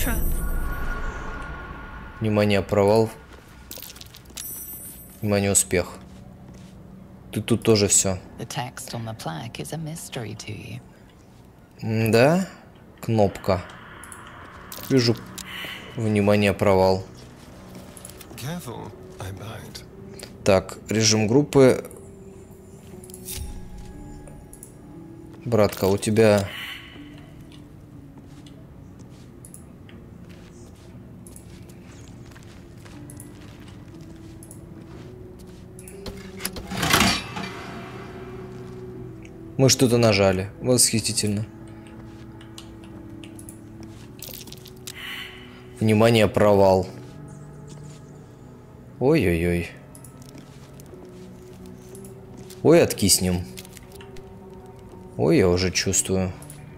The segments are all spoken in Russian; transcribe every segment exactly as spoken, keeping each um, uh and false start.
Внимание, провал. Внимание, успех. Ты тут тоже все. Да? Кнопка. Вижу. Внимание, провал. Так, режим группы. Братка, у тебя... Мы что-то нажали. Восхитительно. Внимание, провал. Ой-ой-ой. Ой, откиснем. Ой, я уже чувствую.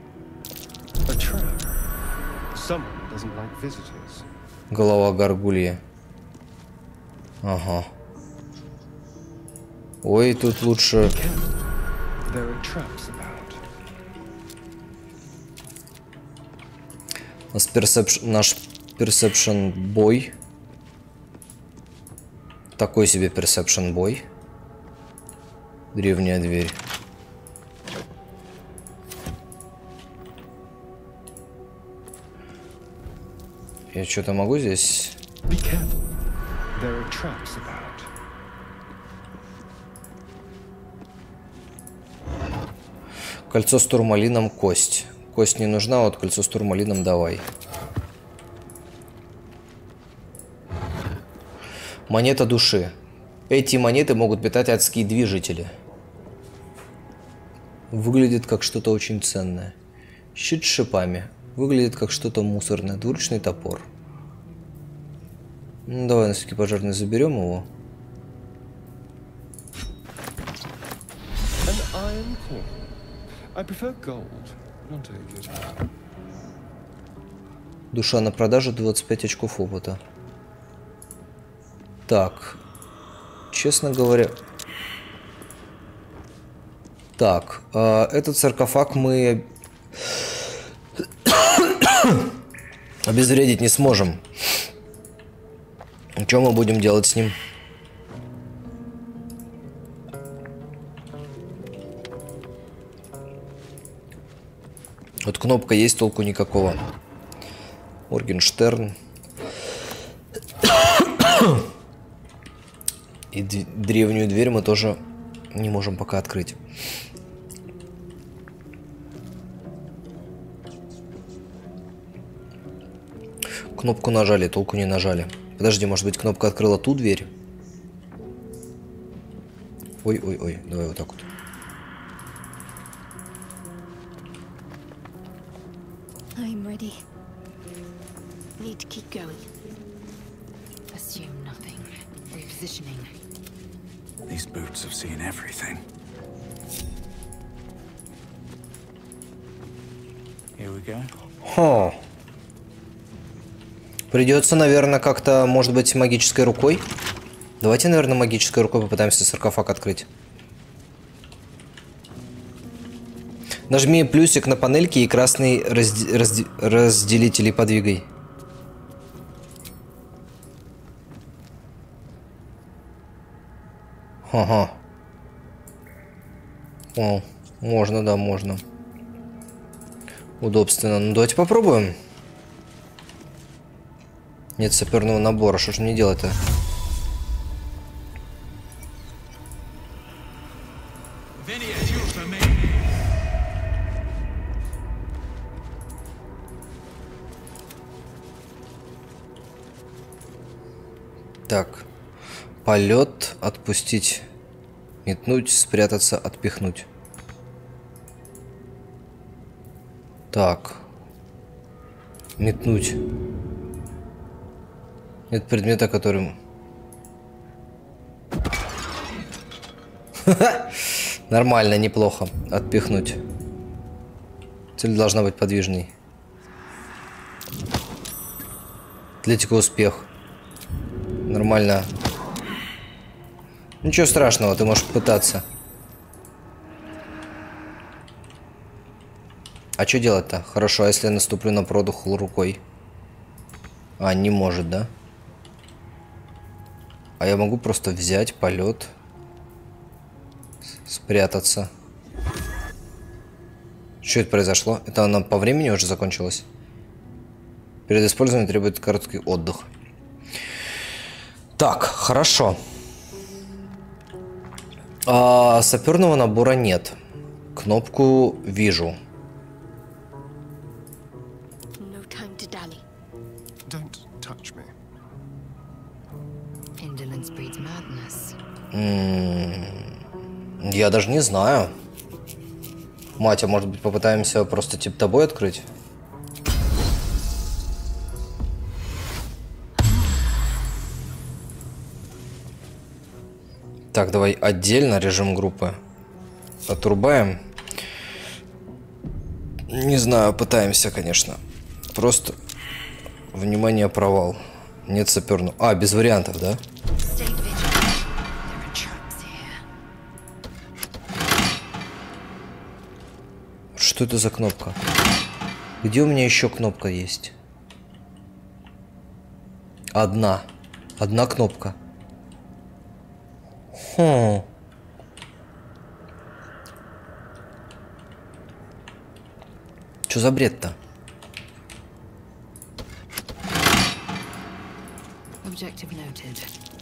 Голова горгулья. Ага. Ой, тут лучше... У нас персепш... наш персепшн бой. Такой себе персепшн бой. Древняя дверь. Я что-то могу здесь? Кольцо с турмалином, кость. Кость не нужна, вот кольцо с турмалином давай. Монета души. Эти монеты могут питать адские движители. Выглядит как что-то очень ценное. Щит с шипами. Выглядит как что-то мусорное. Двуручный топор. Ну, давай на всякий пожарный заберем его. Душа на продажу, двадцать пять очков опыта. Так. Честно говоря... Так. Э, этот саркофаг мы... обезвредить не сможем. Что мы будем делать с ним? Вот кнопка есть, толку никакого. Моргенштерн. И древнюю дверь мы тоже не можем пока открыть. Кнопку нажали, толку не нажали. Подожди, может быть, кнопка открыла ту дверь? Ой-ой-ой, давай вот так вот. I'm ready. Need to keep going. Assume nothing. Repositioning. These boots have seen everything. Here we go. Хо. Придется, наверное, как-то, может быть, магической рукой. Давайте, наверное, магической рукой попытаемся саркофаг открыть. Нажми плюсик на панельке и красный разде разде разделитель подвигай. Ага. О, можно, да, можно. Удобственно. Ну, давайте попробуем. Нет саперного набора. Что ж мне делать-то? Так. Полет, отпустить, метнуть, спрятаться, отпихнуть. Так. Метнуть. Нет предмета, которым... Нормально, неплохо. Отпихнуть. Цель должна быть подвижной. Атлетика успех. Нормально. Ничего страшного, ты можешь пытаться. А что делать-то? Хорошо, а если я наступлю на продух рукой? А, не может, да? А я могу просто взять полет, спрятаться. Что это произошло? Это она по времени уже закончилась? Перед использованием требует короткий отдых. Так, хорошо. А, саперного набора нет. Кнопку вижу. No time to dally. Don't touch me. Indolence breeds madness. М-м, я даже не знаю. Мать, а может быть попытаемся просто типа тобой открыть? Так, давай отдельно режим группы отрубаем. Не знаю, пытаемся, конечно. Просто внимание, провал. Нет саперного. А, без вариантов, да? Stay vigilant. There are traps here. Что это за кнопка? Где у меня еще кнопка есть? Одна. Одна кнопка. Хм. Что за бред-то? Objective noted.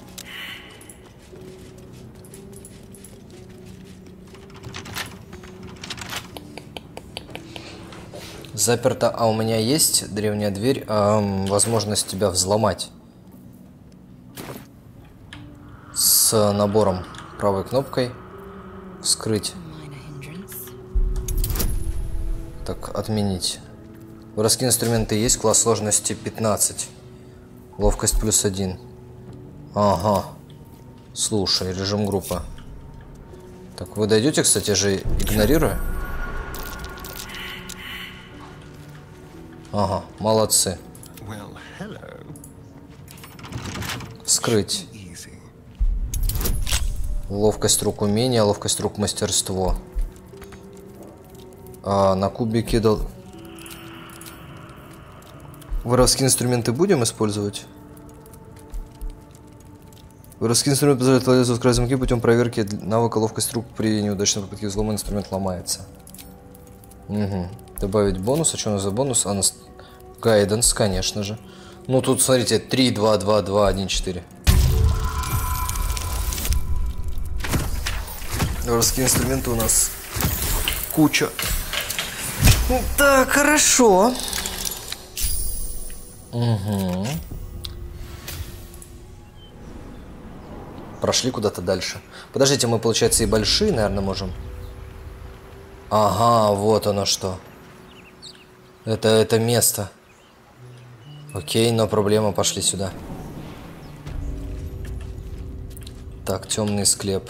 Заперто. А у меня есть древняя дверь, эм, возможность тебя взломать. С набором правой кнопкой. Вскрыть. Minor hindrance. Так, отменить. Воровские инструменты есть, класс сложности пятнадцать. Ловкость плюс один. Ага. Слушай, режим группы. Так, вы дойдете, кстати же, игнорируя? Ага, молодцы. Well, hello. Вскрыть. Easy. Ловкость рук умения, ловкость рук мастерство. А, на кубике дал... Воровские инструменты будем использовать? Воровские инструменты позволяют владельцу открыть замки путем проверки навыка ловкость рук при неудачной попытке взлома инструмент ломается. Угу. Добавить бонус. А что у нас за бонус? А, нас... Гайденс, конечно же. Ну тут, смотрите, три, два, два, два, один, четыре. Воровские инструменты у нас куча. Ну, так, хорошо. Угу. Прошли куда-то дальше. Подождите, мы, получается, и большие, наверное, можем. Ага, вот оно что. Это, это место. Окей, но проблема, пошли сюда. Так, темный склеп.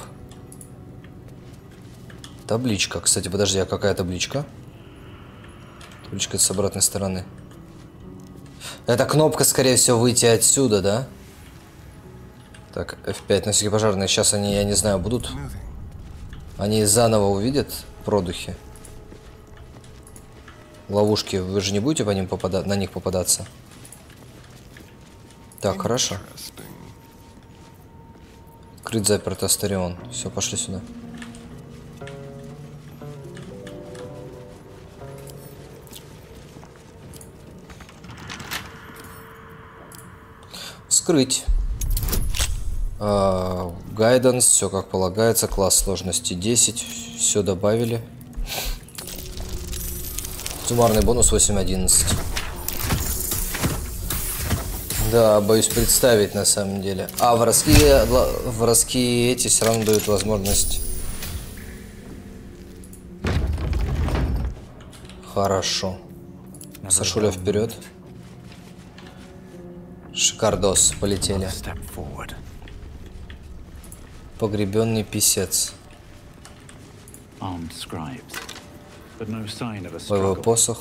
Табличка. Кстати, подожди, а какая табличка? Табличка с обратной стороны. Это кнопка, скорее всего, выйти отсюда, да? Так, эф пять, на всякий пожарный. Сейчас они, я не знаю, будут... Они заново увидят продухи. Ловушки. Вы же не будете по ним попада... на них попадаться? Так, хорошо. Крыть заперт Астарион. Все, пошли сюда. Вскрыть. Гайденс, все как полагается. Класс сложности десять. Все добавили. Суммарный бонус восемь одиннадцать. Да, боюсь представить на самом деле. А воровские, воровские эти все равно дают возможность. Хорошо. Сашуля вперед. Шикардос, полетели. Погребенный писец. Боевой посох.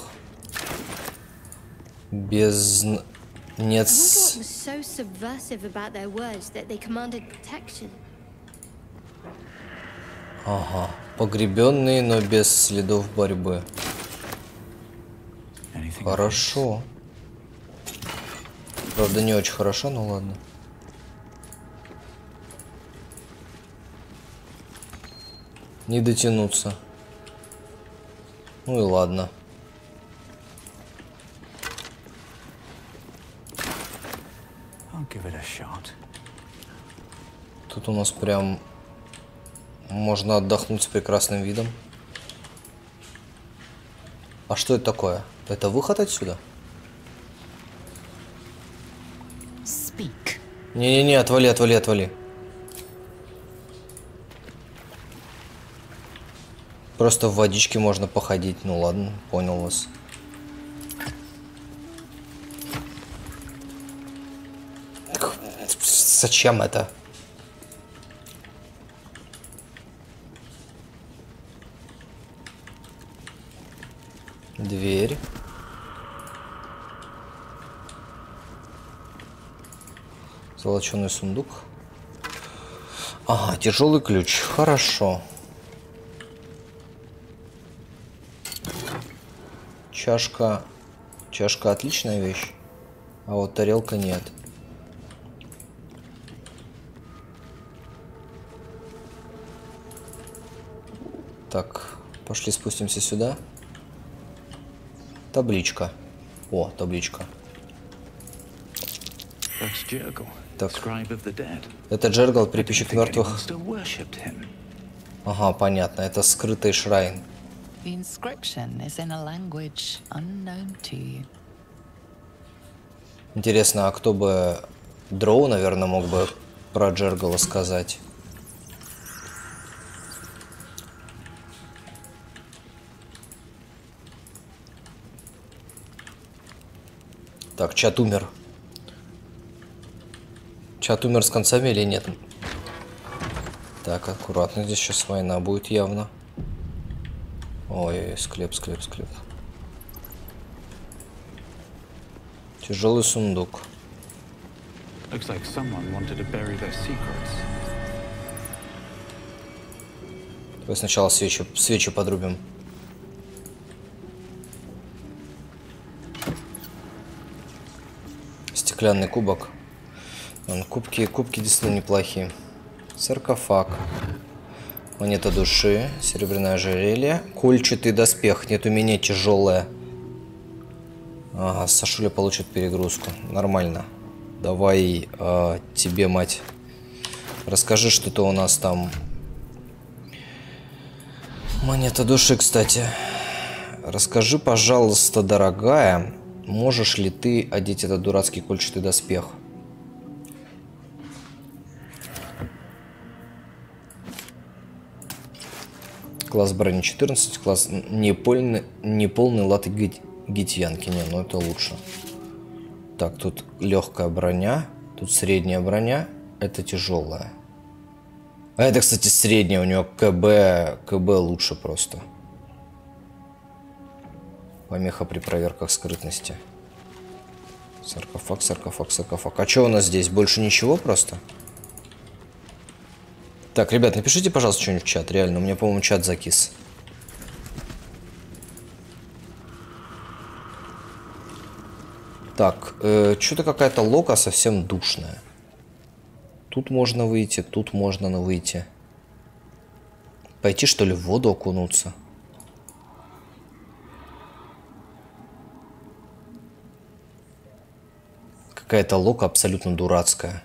Без... Нет... Ага. Погребенный, но без следов борьбы. Хорошо. Правда, не очень хорошо, но ладно. Не дотянуться. Ну и ладно. I'll give it a shot. Тут у нас прям можно отдохнуть с прекрасным видом. А что это такое? Это выход отсюда? Speak. Не-не-не, отвали, отвали, отвали. Просто в водичке можно походить. Ну ладно, понял вас. Зачем это? Дверь. Золоченый сундук. Ага, тяжелый ключ. Хорошо. Чашка. Чашка отличная вещь. А вот тарелка нет. Так, пошли спустимся сюда. Табличка. О, табличка. That's Jurgle, Так. scribe of the dead. Это Джергал, приписчик Think anyone мертвых. still worshipped him. Ага, понятно. Это скрытый шрайн. The inscription is in a language unknown to you. Интересно, а кто бы... Дроу, наверное, мог бы про Джергала сказать. Так, чат умер. Чат умер с концами или нет? Так, аккуратно. Здесь сейчас война будет явно. Ой, склеп, склеп, склеп. Тяжелый сундук. Looks like someone wanted to bury their secrets. Давай сначала свечи, свечи подрубим. Стеклянный кубок. Вон, кубки, кубки действительно неплохие. Саркофаг. Монета души. Серебряное ожерелье. Кольчатый доспех. Нет, у меня тяжелое. Ага, Сашуля получит перегрузку. Нормально. Давай э, тебе, мать. Расскажи, что-то у нас там. Монета души, кстати. Расскажи, пожалуйста, дорогая, можешь ли ты одеть этот дурацкий кольчатый доспех? Класс брони четырнадцать, класс неполный, неполный латы гитьянки. Не, ну это лучше. Так, тут легкая броня, тут средняя броня, это тяжелая. А это, кстати, средняя, у него КБ, КБ лучше просто. Помеха при проверках скрытности. Саркофаг, саркофаг, саркофаг. А что у нас здесь? Больше ничего просто? Так, ребят, напишите, пожалуйста, что-нибудь в чат. Реально, у меня, по-моему, чат закис. Так, э, что-то какая-то лока совсем душная. Тут можно выйти, тут можно на выйти. Пойти, что ли, в воду окунуться? Какая-то лока абсолютно дурацкая.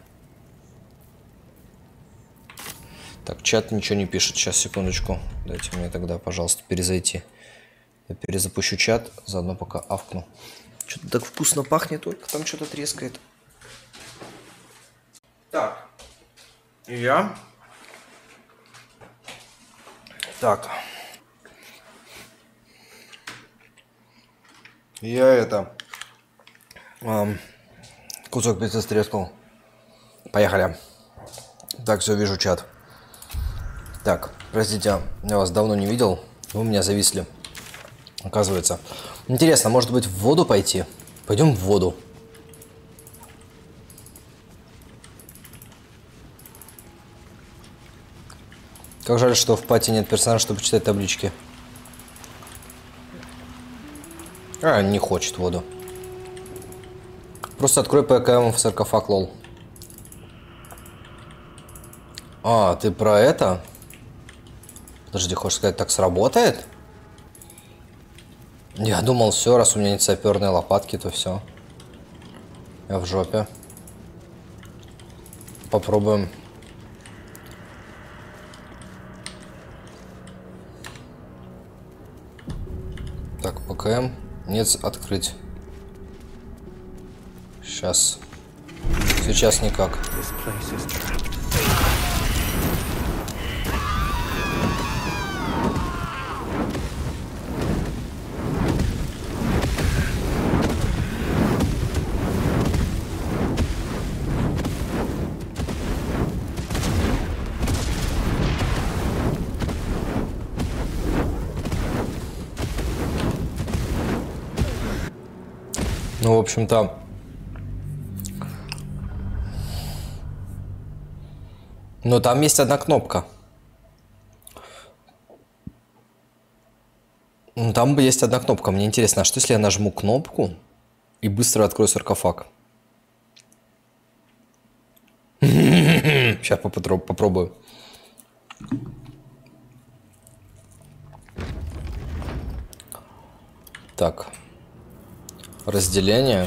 Так, чат ничего не пишет. Сейчас, секундочку. Дайте мне тогда, пожалуйста, перезайти. Я перезапущу чат, заодно пока авкну. Что-то так вкусно пахнет, только там что-то трескает. Так. И я. Так. Я это... Эм, кусок пиццы стрескал. Поехали. Так, все, вижу чат. Так, простите, я вас давно не видел. Вы у меня зависли. Оказывается. Интересно, может быть, в воду пойти? Пойдем в воду. Как жаль, что в пати нет персонажа, чтобы читать таблички. А, не хочет воду. Просто открой ПКМ в саркофаг, лол. А, ты про это? Подожди, хочешь сказать, так сработает? Я думал, все, раз у меня нет саперной лопатки, то все. Я в жопе. Попробуем. Так, ПКМ. Нет, открыть. Сейчас. Сейчас никак. Ну, в общем-то, но там есть одна кнопка. Ну, там есть одна кнопка. Мне интересно, а что если я нажму кнопку и быстро открою саркофаг? Сейчас попробую. Так. Разделение.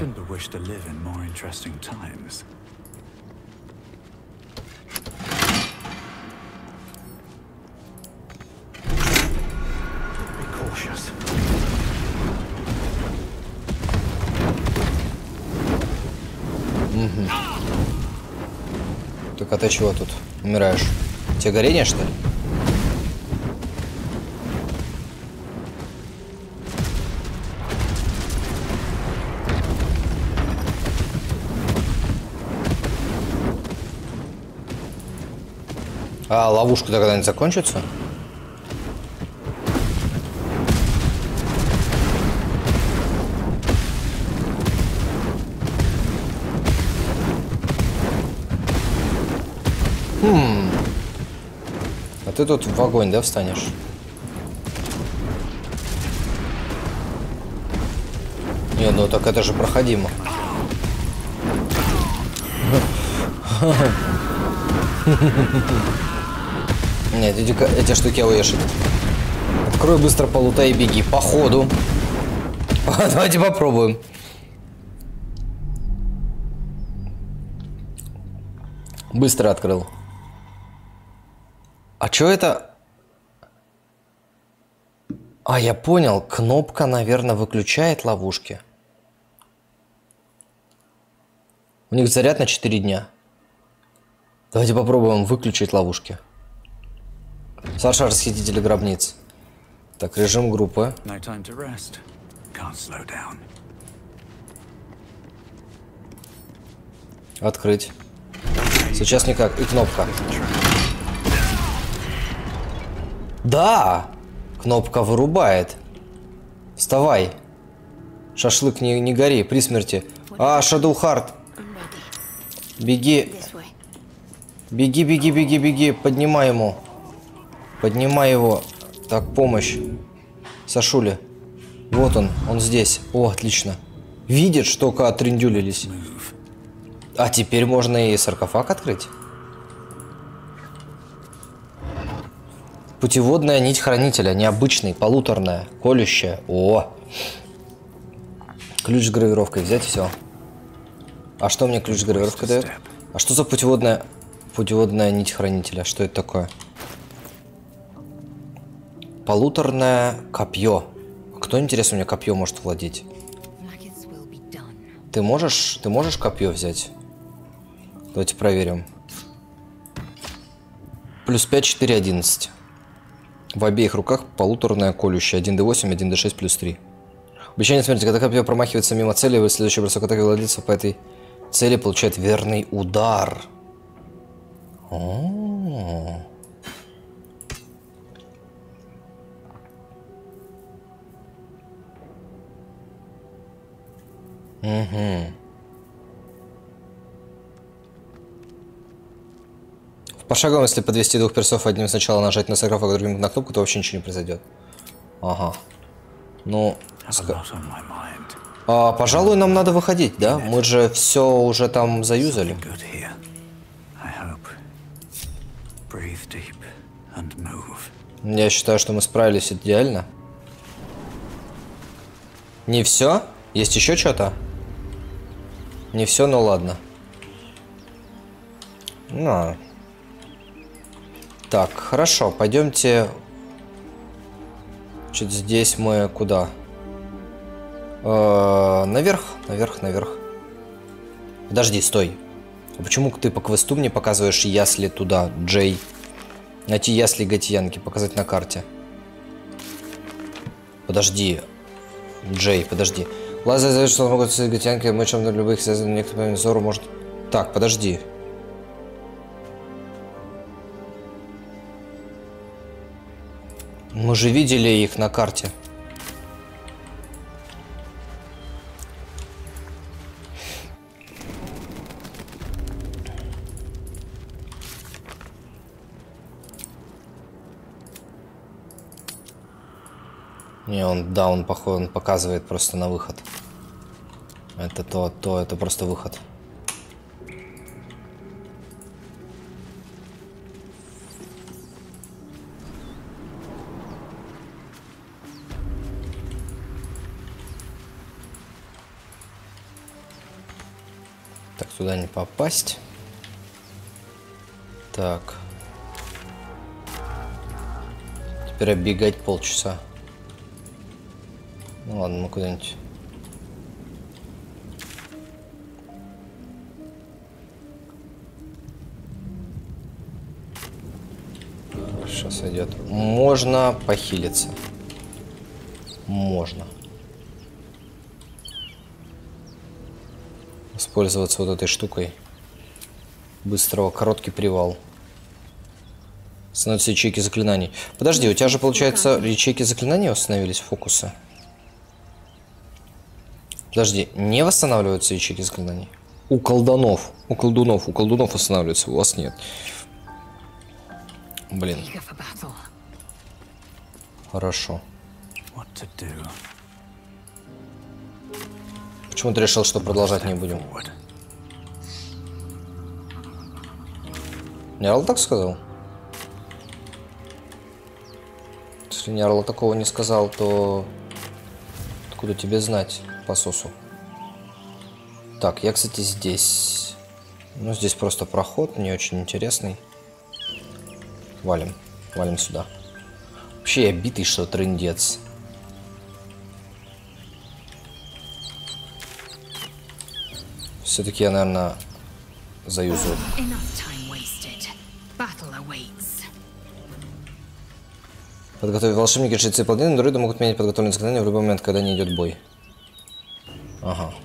Угу. Так а ты чего тут умираешь? Тебе горение, что ли? А ловушка-то когда-нибудь закончится? Хм. А ты тут в огонь, да, встанешь? Не, ну так это же проходимо. Нет, эти, эти штуки ауешат. Открой быстро, полутай и беги. По ходу. Давайте попробуем. Быстро открыл. А что это? А, я понял. Кнопка, наверное, выключает ловушки. У них заряд на четыре дня. Давайте попробуем выключить ловушки. Саша, расхититель гробниц. Так, режим группы. Открыть. Сейчас никак. И кнопка. Да! Кнопка вырубает. Вставай. Шашлык, не, не гори, при смерти. А, Шадоухард. Беги. Беги, беги, беги, беги. Поднимай ему. Поднимай его. Так, помощь. Сашуля. Вот он, он здесь. О, отлично. Видит, что отрендюлились. А теперь можно и саркофаг открыть. Путеводная нить хранителя. Необычный, полуторная, колющая. О! Ключ с гравировкой. Взять все. А что мне ключ с гравировкой дает? А что за путеводная... Путеводная нить хранителя? Что это такое? Полуторное копье. Кто, интересно, у меня копье может владеть? Ты можешь, ты можешь копье взять? Давайте проверим. Плюс пять, четыре, одиннадцать. В обеих руках полуторная колющая. один дэ восемь, один дэ шесть, плюс три. Обещание смерти. Когда копье промахивается мимо цели, следующий бросок атаки владельца по этой цели получает верный удар. О-о-о. Угу. В пошаговом, если подвести двух персов, одним сначала нажать на саркофаг, а другим на кнопку, то вообще ничего не произойдет. Ага. Ну, ска... А, пожалуй, нам надо выходить, да? Мы же все уже там заюзали. Я считаю, что мы справились идеально. Не все? Есть еще что-то? Не все, но ладно. Ну. Так, хорошо, пойдемте. Чуть здесь мы куда? Э-э, наверх, наверх, наверх. Подожди, стой. А почему ты по квесту мне показываешь ясли туда, Джей? Найти ясли Гатьянки, показать на карте. Подожди. Джей, подожди. Лаза заявит, что могут сказать Гатьянки, мы чем на любых связанных некоторым взору может... Так, подожди. Мы же видели их на карте. Не, он, да, он, похож, он показывает просто на выход. Это то, то, это просто выход. Так, сюда не попасть. Так. Теперь оббегать полчаса. Ну ладно, мы куда-нибудь. Хорошо, сойдет. Можно похилиться. Можно. Воспользоваться вот этой штукой. Быстрого, короткий привал. Становятся ячейки заклинаний. Подожди, у тебя же, получается, ячейки заклинаний восстановились, фокусы? Подожди, не восстанавливаются ячейки заклинаний? У колдунов. У колдунов. У колдунов восстанавливаются, у вас нет. Блин. Хорошо. Почему ты решил, что продолжать не будем? Нерл так сказал? Если Нерл такого не сказал, то откуда тебе знать по сосу? Так, я, кстати, здесь. Ну, здесь просто проход, не очень интересный. Валим. Валим сюда. Вообще я битый, что трындец. Все-таки я, наверное, заюзаю. Подготовить волшебники, жрецы паладины, друиды могут менять подготовленные заклинания в любой момент, когда не идет бой. Ага.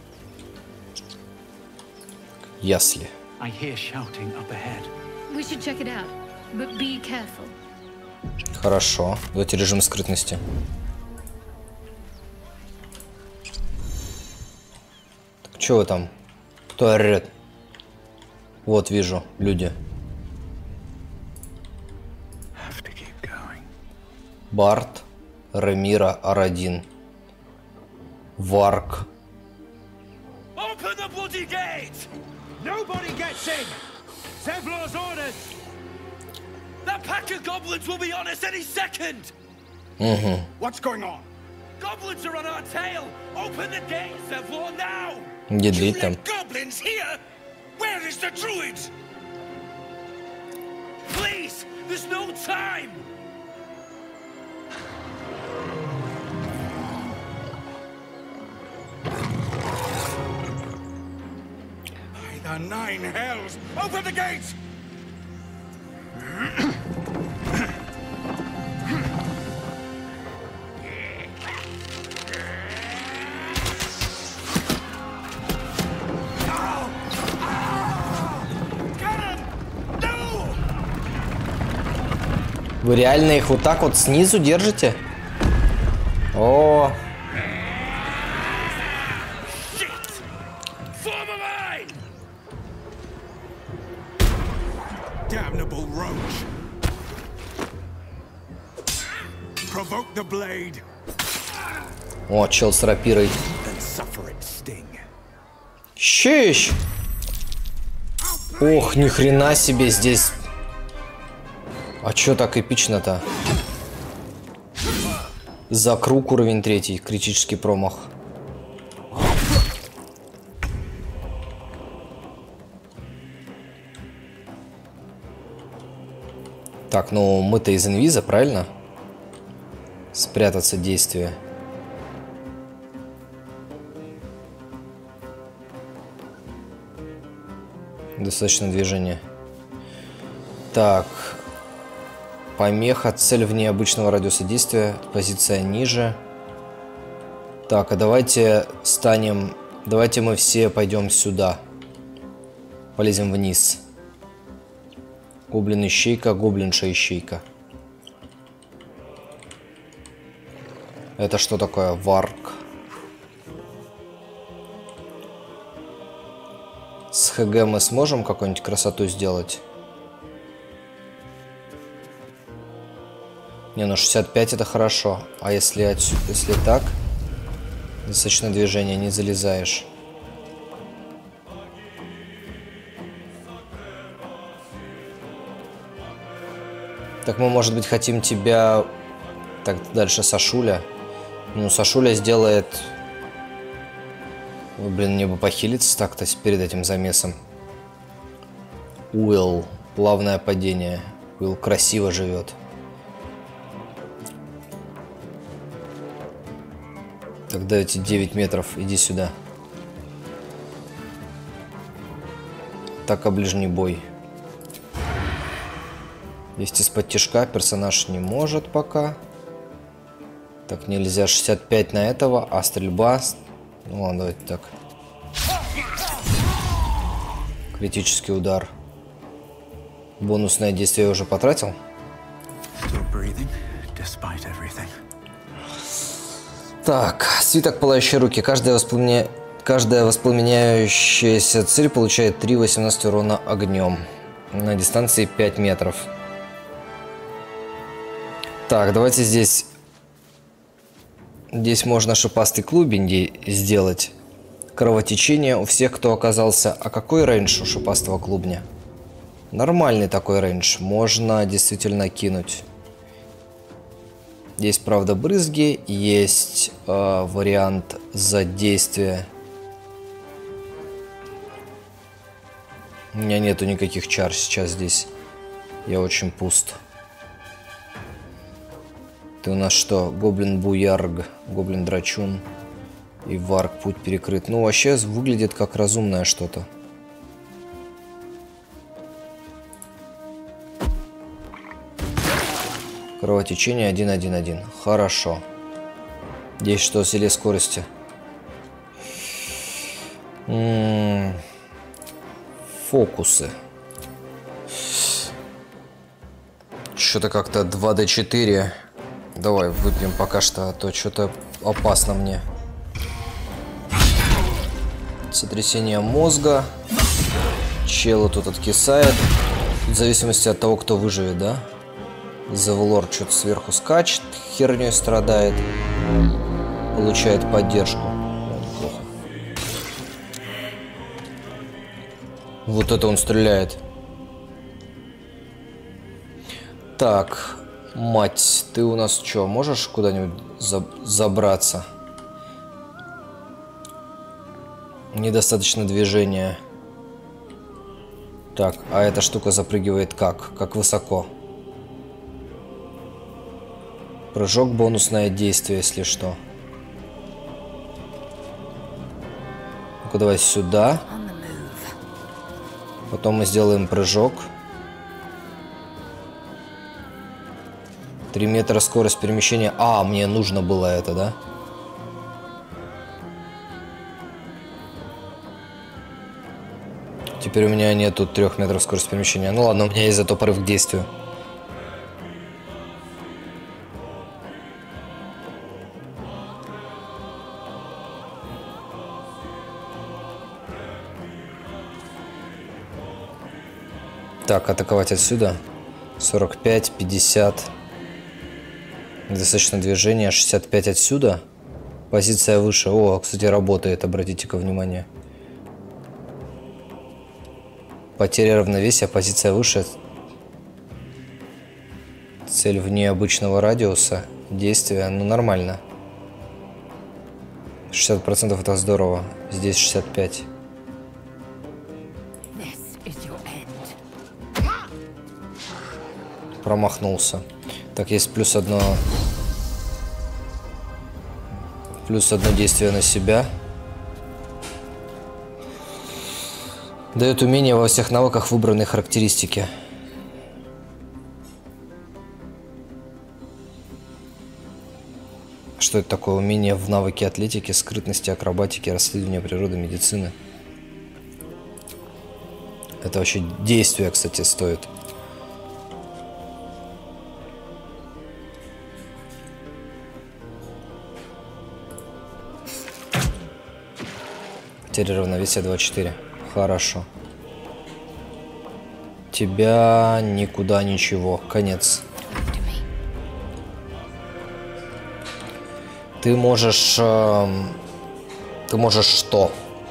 Ясли. Хорошо. Давайте режим скрытности. Так, что вы там? Кто орет? Вот вижу, люди. Барт, Ремира, Арадин, Варк. Open the bloody gate! Nobody gets in! Zevlor's orders! That pack of goblins will be on us any second! Mm-hmm. What's going on? Goblins are on our tail! Open the gate, Zevlor, now! You let goblins here? Where is the druid? Please! There's no time! The nine hells! Open the gates! Вы реально их вот так вот снизу держите? О! Damnable roach! Provoke the blade. О, чел с рапирой. And suck Щищ! Ох, ни хрена себе здесь. А чё так эпично-то? За круг уровень третий, критический промах. Так, ну мы-то из инвиза, правильно? Спрятаться действие. Достаточно движения. Так. Помеха, цель вне обычного радиуса действия, позиция ниже. Так, а давайте станем... Давайте мы все пойдем сюда. Полезем вниз. Гоблин-ищейка, гоблинша-ищейка. Это что такое? Варк. С ХГ мы сможем какую-нибудь красоту сделать? Не, ну шестьдесят пять это хорошо. А если отсюда, если так, достаточно движения, не залезаешь. Так мы, может быть, хотим тебя... Так, дальше Сашуля. Ну, Сашуля сделает... Ой, блин, мне бы похилиться так-то перед этим замесом. Уилл. Плавное падение. Уилл красиво живет. Тогда эти девять метров. Иди сюда. Так, а ближний бой. Есть из-под тишка. Персонаж не может пока. Так, нельзя. шестьдесят пять на этого. А стрельба... Ну ладно, давайте так. Критический удар. Бонусное действие я уже потратил. Так, свиток пылающей руки. Каждая, воспламеня... Каждая воспламеняющаяся цель получает три восемнадцать урона огнем. На дистанции пять метров. Так, давайте здесь... Здесь можно шипастый клубень сделать. Кровотечение у всех, кто оказался... А какой рейндж у шипастого клубня? Нормальный такой рейндж. Можно действительно кинуть. Есть, правда, брызги. Есть э, вариант задействия. У меня нету никаких чар сейчас здесь. Я очень пуст. Ты у нас что? Гоблин-буярг, гоблин-драчун и варк. Путь перекрыт. Ну, вообще выглядит как разумное что-то. Кровотечение один один один. Хорошо. Здесь что? Зелье скорости. М-м-м. Фокусы. Что-то как-то два дэ четыре. Давай выпьем пока что, а то что-то опасно мне. Сотрясение мозга. Чело тут откисает. В зависимости от того, кто выживет, да? Завлор что-то сверху скачет, херней страдает. Получает поддержку. Неплохо. Вот это он стреляет. Так. Мать, ты у нас что, можешь куда-нибудь за забраться? Недостаточно движения. Так, а эта штука запрыгивает как? Как высоко? Прыжок, бонусное действие, если что. Ну-ка, давай сюда. Потом мы сделаем прыжок. три метра скорость перемещения. А, мне нужно было это, да? Теперь у меня нету трех метров скорости перемещения. Ну ладно, у меня есть зато порыв к действию. Так, атаковать отсюда. сорок пять, пятьдесят. Достаточно движения. шестьдесят пять отсюда. Позиция выше. О, кстати, работает. Обратите-ка внимание. Потеря равновесия, позиция выше. Цель вне обычного радиуса действия. Ну, нормально. шестьдесят процентов это здорово. Здесь шестьдесят пять. Промахнулся. Так, есть плюс одно... Плюс одно действие на себя. Дает умение во всех навыках выбранной характеристики. Что это такое? Умение в навыке атлетики, скрытности, акробатики, расследования природы, медицины. Это вообще действие, кстати, стоит. Потеря равновесия двадцать четыре. Хорошо. Тебя никуда ничего. Конец. Ты можешь... Э, ты можешь что?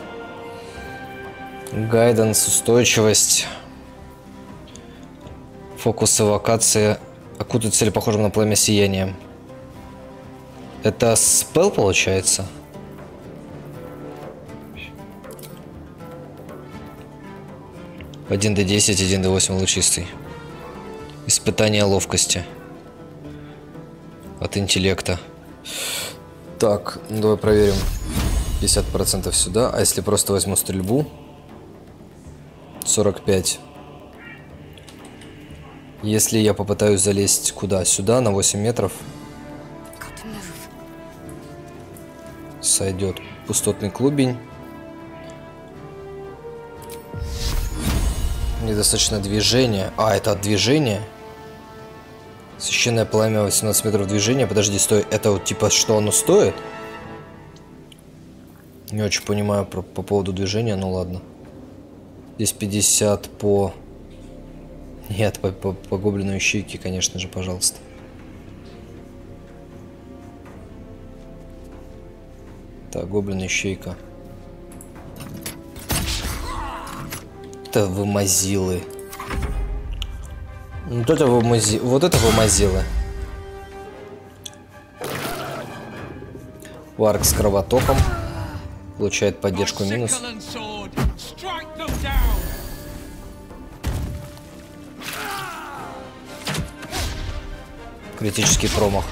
Гайденс, устойчивость. Фокус эвокации. Окутать цель похожим на пламя сиянием. Это спелл получается? один дэ десять, один дэ восемь лучистый. Испытание ловкости. От интеллекта. Так, ну давай проверим. пятьдесят процентов сюда. А если просто возьму стрельбу? сорок пять. Если я попытаюсь залезть куда? Сюда, на восемь метров. Сойдет. Пустотный клубень. Недостаточно движения. А, это от движения? Священное пламя, восемнадцать метров движения. Подожди, стой. Это вот типа, что оно стоит? Не очень понимаю про, по поводу движения, ну ладно. Здесь пятьдесят по... Нет, по, по, по гоблину ищейки, конечно же, пожалуйста. Так, гоблин ищейка. Это вымазилы. Вот это вымази... Вот это вымазилы. Варк с кровотоком. Получает поддержку минус. Критический промах.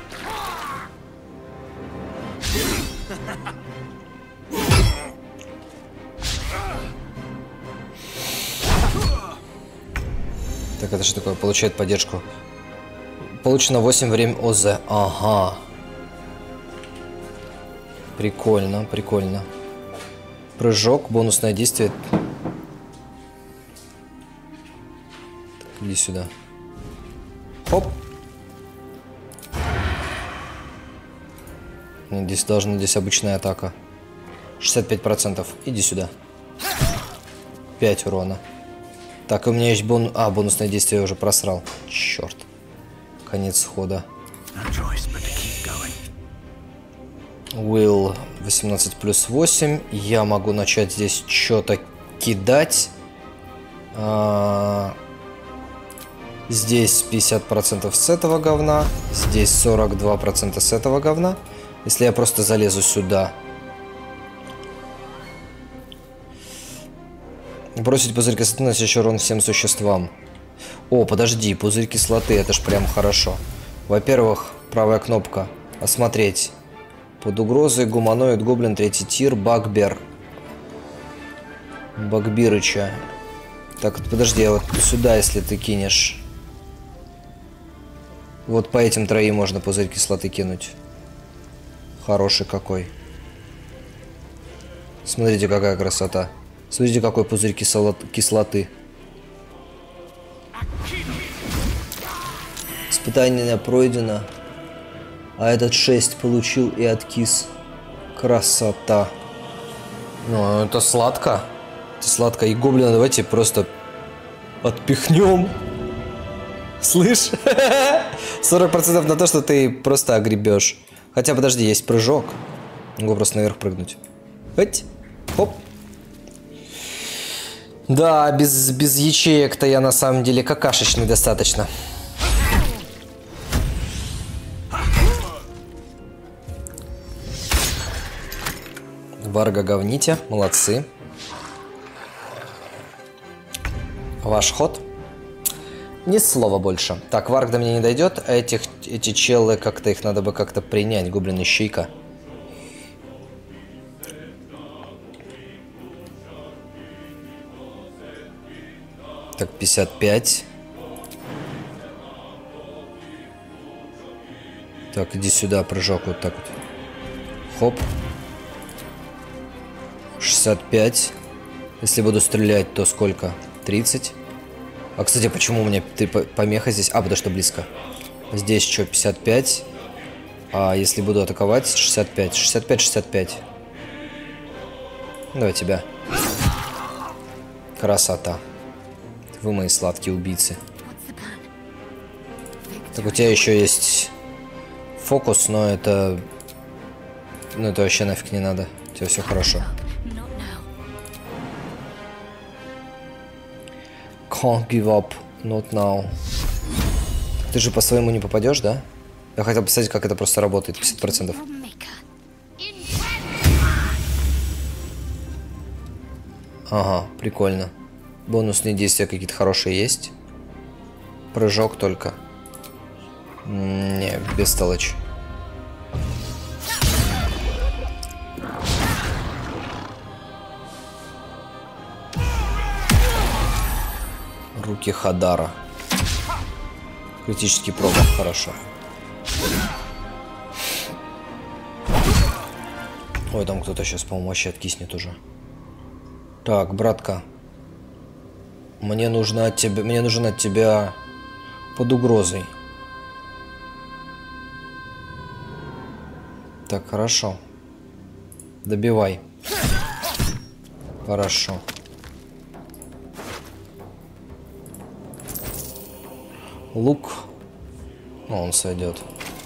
Так, это что такое? Получает поддержку. Получено восемь время ОЗ. Ага. Прикольно, прикольно. Прыжок, бонусное действие. Так, иди сюда. Хоп. Здесь должна, здесь обычная атака. шестьдесят пять процентов. Иди сюда. пять урона. Так, у меня есть бонус... А, бонусное действие я уже просрал. Черт. Конец хода. Will восемнадцать плюс восемь. Я могу начать здесь что-то кидать. А... Здесь пятьдесят процентов с этого говна. Здесь сорок два процента с этого говна. Если я просто залезу сюда. Бросить пузырь кислоты, наносящий урон всем существам. О, подожди, пузырь кислоты, это ж прям хорошо. Во-первых, правая кнопка. Осмотреть. Под угрозой гуманоид, гоблин, третий тир, Багбер. Багбирыча. Так, подожди, а вот сюда, если ты кинешь. Вот по этим троим можно пузырь кислоты кинуть. Хороший какой. Смотрите, какая красота. Смотрите, какой пузырь кислоты. Испытание пройдено. А этот шесть получил и откис. Красота. Ну, это сладко. Это сладко. И гоблина давайте просто отпихнем. Слышь? сорок процентов на то, что ты просто огребешь. Хотя, подожди, есть прыжок. Могу просто наверх прыгнуть. Хоть. Хоп. Да, без, без ячеек-то я на самом деле какашечный достаточно. Варга говните, молодцы. Ваш ход. Ни слова больше. Так, варг до меня не дойдет, а этих, эти челы, как-то их надо бы как-то принять. Гоблин ищейка. Так, пятьдесят пять. Так, иди сюда, прыжок вот так вот. Хоп. шестьдесят пять. Если буду стрелять, то сколько? тридцать. А, кстати, почему у меня помеха здесь? А, потому что близко. Здесь что, пятьдесят пять. А если буду атаковать, шестьдесят пять. шестьдесят пять, шестьдесят пять. Давай тебя. Красота. Вы мои сладкие убийцы. Так, у тебя еще есть фокус, но это... Ну, это вообще нафиг не надо. У тебя все хорошо. Can't give up, not now. Ты же по-своему не попадешь, да? Я хотел посмотреть, как это просто работает. пятьдесят процентов. Ага, прикольно. Бонусные действия какие-то хорошие есть. Прыжок только. Не, бестолочь. Руки Хадара. Критический промах, хорошо. Ой, там кто-то сейчас, по-моему, вообще откиснет уже. Так, братка. Мне нужно от тебя, мне нужен от тебя под угрозой. Так, хорошо. Добивай. Хорошо. Лук. Ну, он сойдет.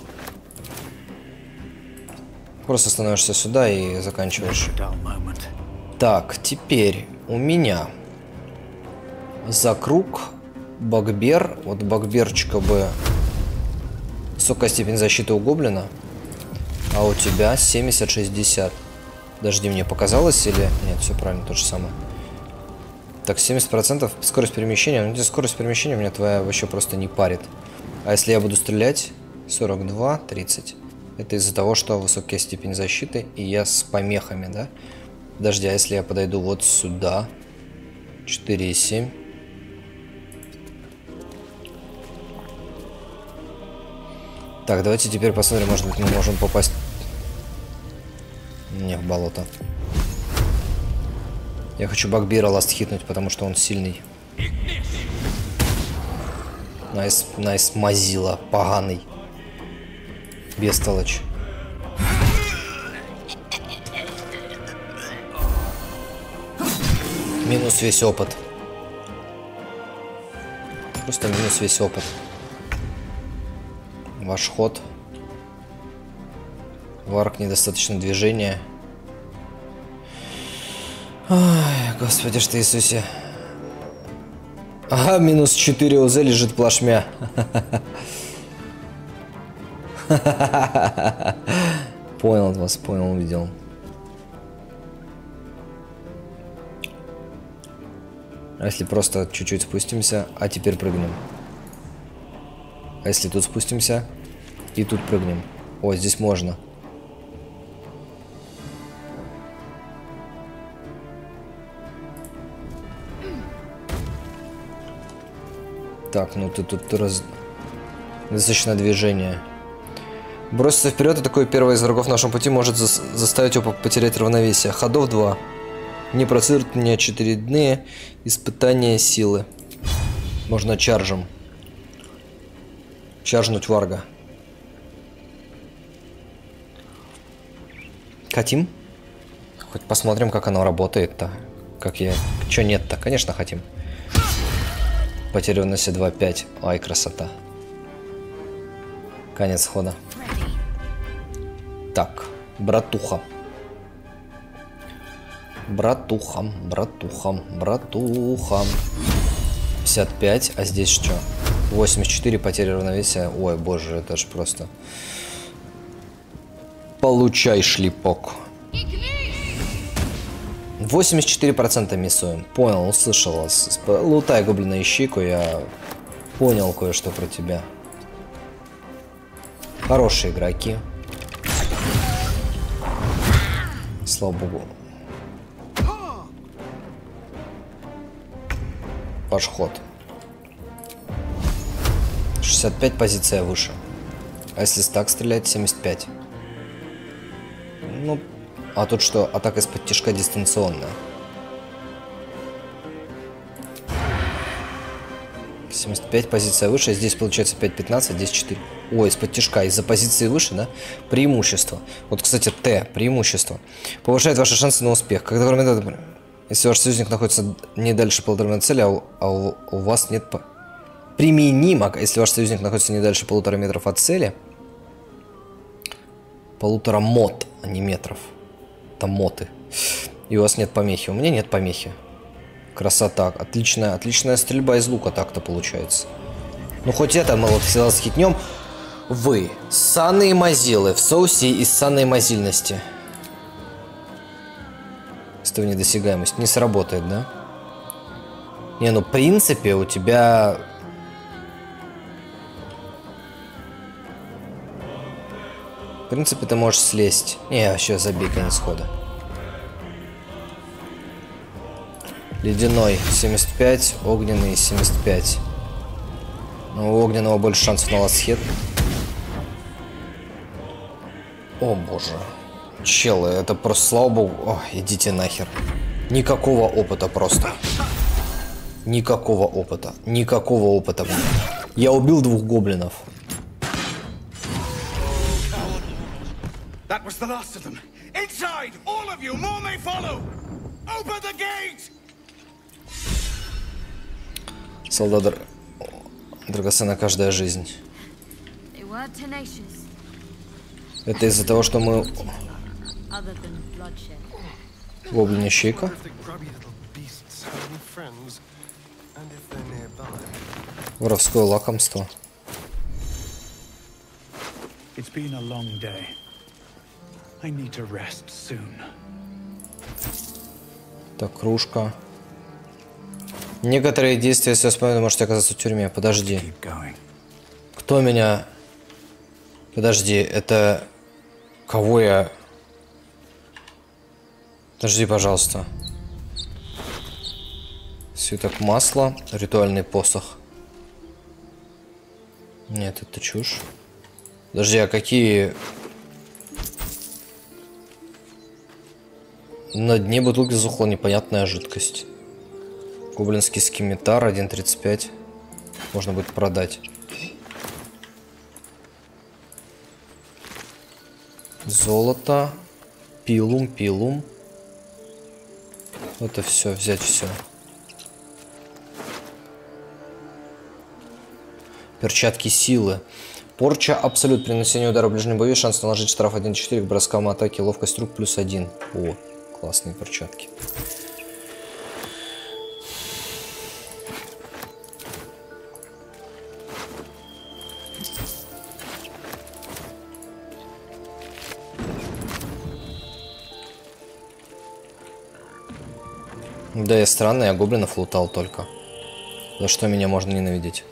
Просто становишься сюда и заканчиваешь. Так, теперь у меня за круг Багбер. Вот Багберчика бы высокая степень защиты у гоблина. А у тебя семьдесят шестьдесят. Подожди, мне показалось или... Нет, все правильно, то же самое. Так, семьдесят процентов скорость перемещения. Ну, скорость перемещения у меня твоя вообще просто не парит. А если я буду стрелять? сорок два, тридцать. Это из-за того, что высокая степень защиты, и я с помехами, да? Подожди, а если я подойду вот сюда? четыре и семь. Так, давайте теперь посмотрим, может быть, мы можем попасть... Не, в болото. Я хочу Багбира ласт хитнуть, потому что он сильный. Найс, найс, мазила, поганый. Бестолочь. Минус весь опыт. Просто минус весь опыт. Ваш ход. Варк, недостаточно движения. Ой, Господи, что Иисусе. Ага, минус четыре УЗ лежит плашмя. Понял вас, понял, увидел. А если просто чуть-чуть спустимся, а теперь прыгнем? А если тут спустимся и тут прыгнем? О, здесь можно. Так, ну ты тут раз... достаточно движения. Броситься вперед, и такой первый из врагов в нашем пути может за заставить его потерять равновесие. Ходов два. Не процедуют мне очередные испытания силы. Можно чаржем. Чаржнуть варга. Хотим? Хоть посмотрим, как оно работает-то. Как я... Чё нет-то? Конечно, хотим. Потеря выносит два пять. Ай, красота. Конец хода. Так, братуха. Братухам, братухам, братухам. пятьдесят пять, а здесь что? восемьдесят четыре, потеря равновесия. Ой, боже, это ж просто... Получай шлепок. восемьдесят четыре процента миссуем. Понял, услышал вас. Лутай, гоблина, ищейку, я понял кое-что про тебя. Хорошие игроки. Слава богу. Ваш ход. шестьдесят пять, позиция выше. А если так стрелять, семьдесят пять. Ну, а тут что? Атака из-под тишка дистанционная. семьдесят пять, позиция выше. Здесь получается пять пятнадцать, здесь четыре. Ой, из-под тишка. Из-за позиции выше, да? Преимущество. Вот, кстати, Т. Преимущество. Повышает ваши шансы на успех. Когда момент... Если ваш союзник находится не дальше полутора метров цели, а у, а у, у вас нет... По... Применимо, если ваш союзник находится не дальше полутора метров от цели. Полутора мот, а не метров. Там моты. И у вас нет помехи. У меня нет помехи. Красота. Отличная, отличная стрельба из лука так-то получается. Ну, хоть это мы вот всегда схитнем. Вы. Ссаные мазилы в соусе из ссаной мазильности. Стой, недосягаемость. Не сработает, да? Не, ну, в принципе, у тебя... В принципе, ты можешь слезть. Не, сейчас забей, конец хода. Ледяной семьдесят пять, огненный семьдесят пять. Но у огненного больше шансов на ластхед. О боже. Челы, это просто, слава богу. О, идите нахер. Никакого опыта просто. Никакого опыта. Никакого опыта. Я убил двух гоблинов. That was the last of them. Inside, all of you, more may follow. Open the gate. Солдат, др... драгоценна каждая жизнь. Это из-за того, что мы... Гоблин ищейка. Воровское лакомство. It's been a long day. I need to rest soon. Так, кружка. Некоторые действия, если вспомнить, можете оказаться в тюрьме. Подожди. Кто меня... Подожди, это... Кого я... Подожди, пожалуйста. Свиток масла. Ритуальный посох. Нет, это чушь. Подожди, а какие... На дне бутылки зухла непонятная жидкость. Гоблинский скимитар один тридцать пять. Можно будет продать. Золото. Пилум, пилум. Это все, взять все. Перчатки силы. Порча абсолют. При нанесении удара в ближнем бою шанс наложить штраф один четыре к броскам атаки. Ловкость рук плюс один. О, классные перчатки. Да, я странный, я гоблинов лутал только. За что меня можно ненавидеть?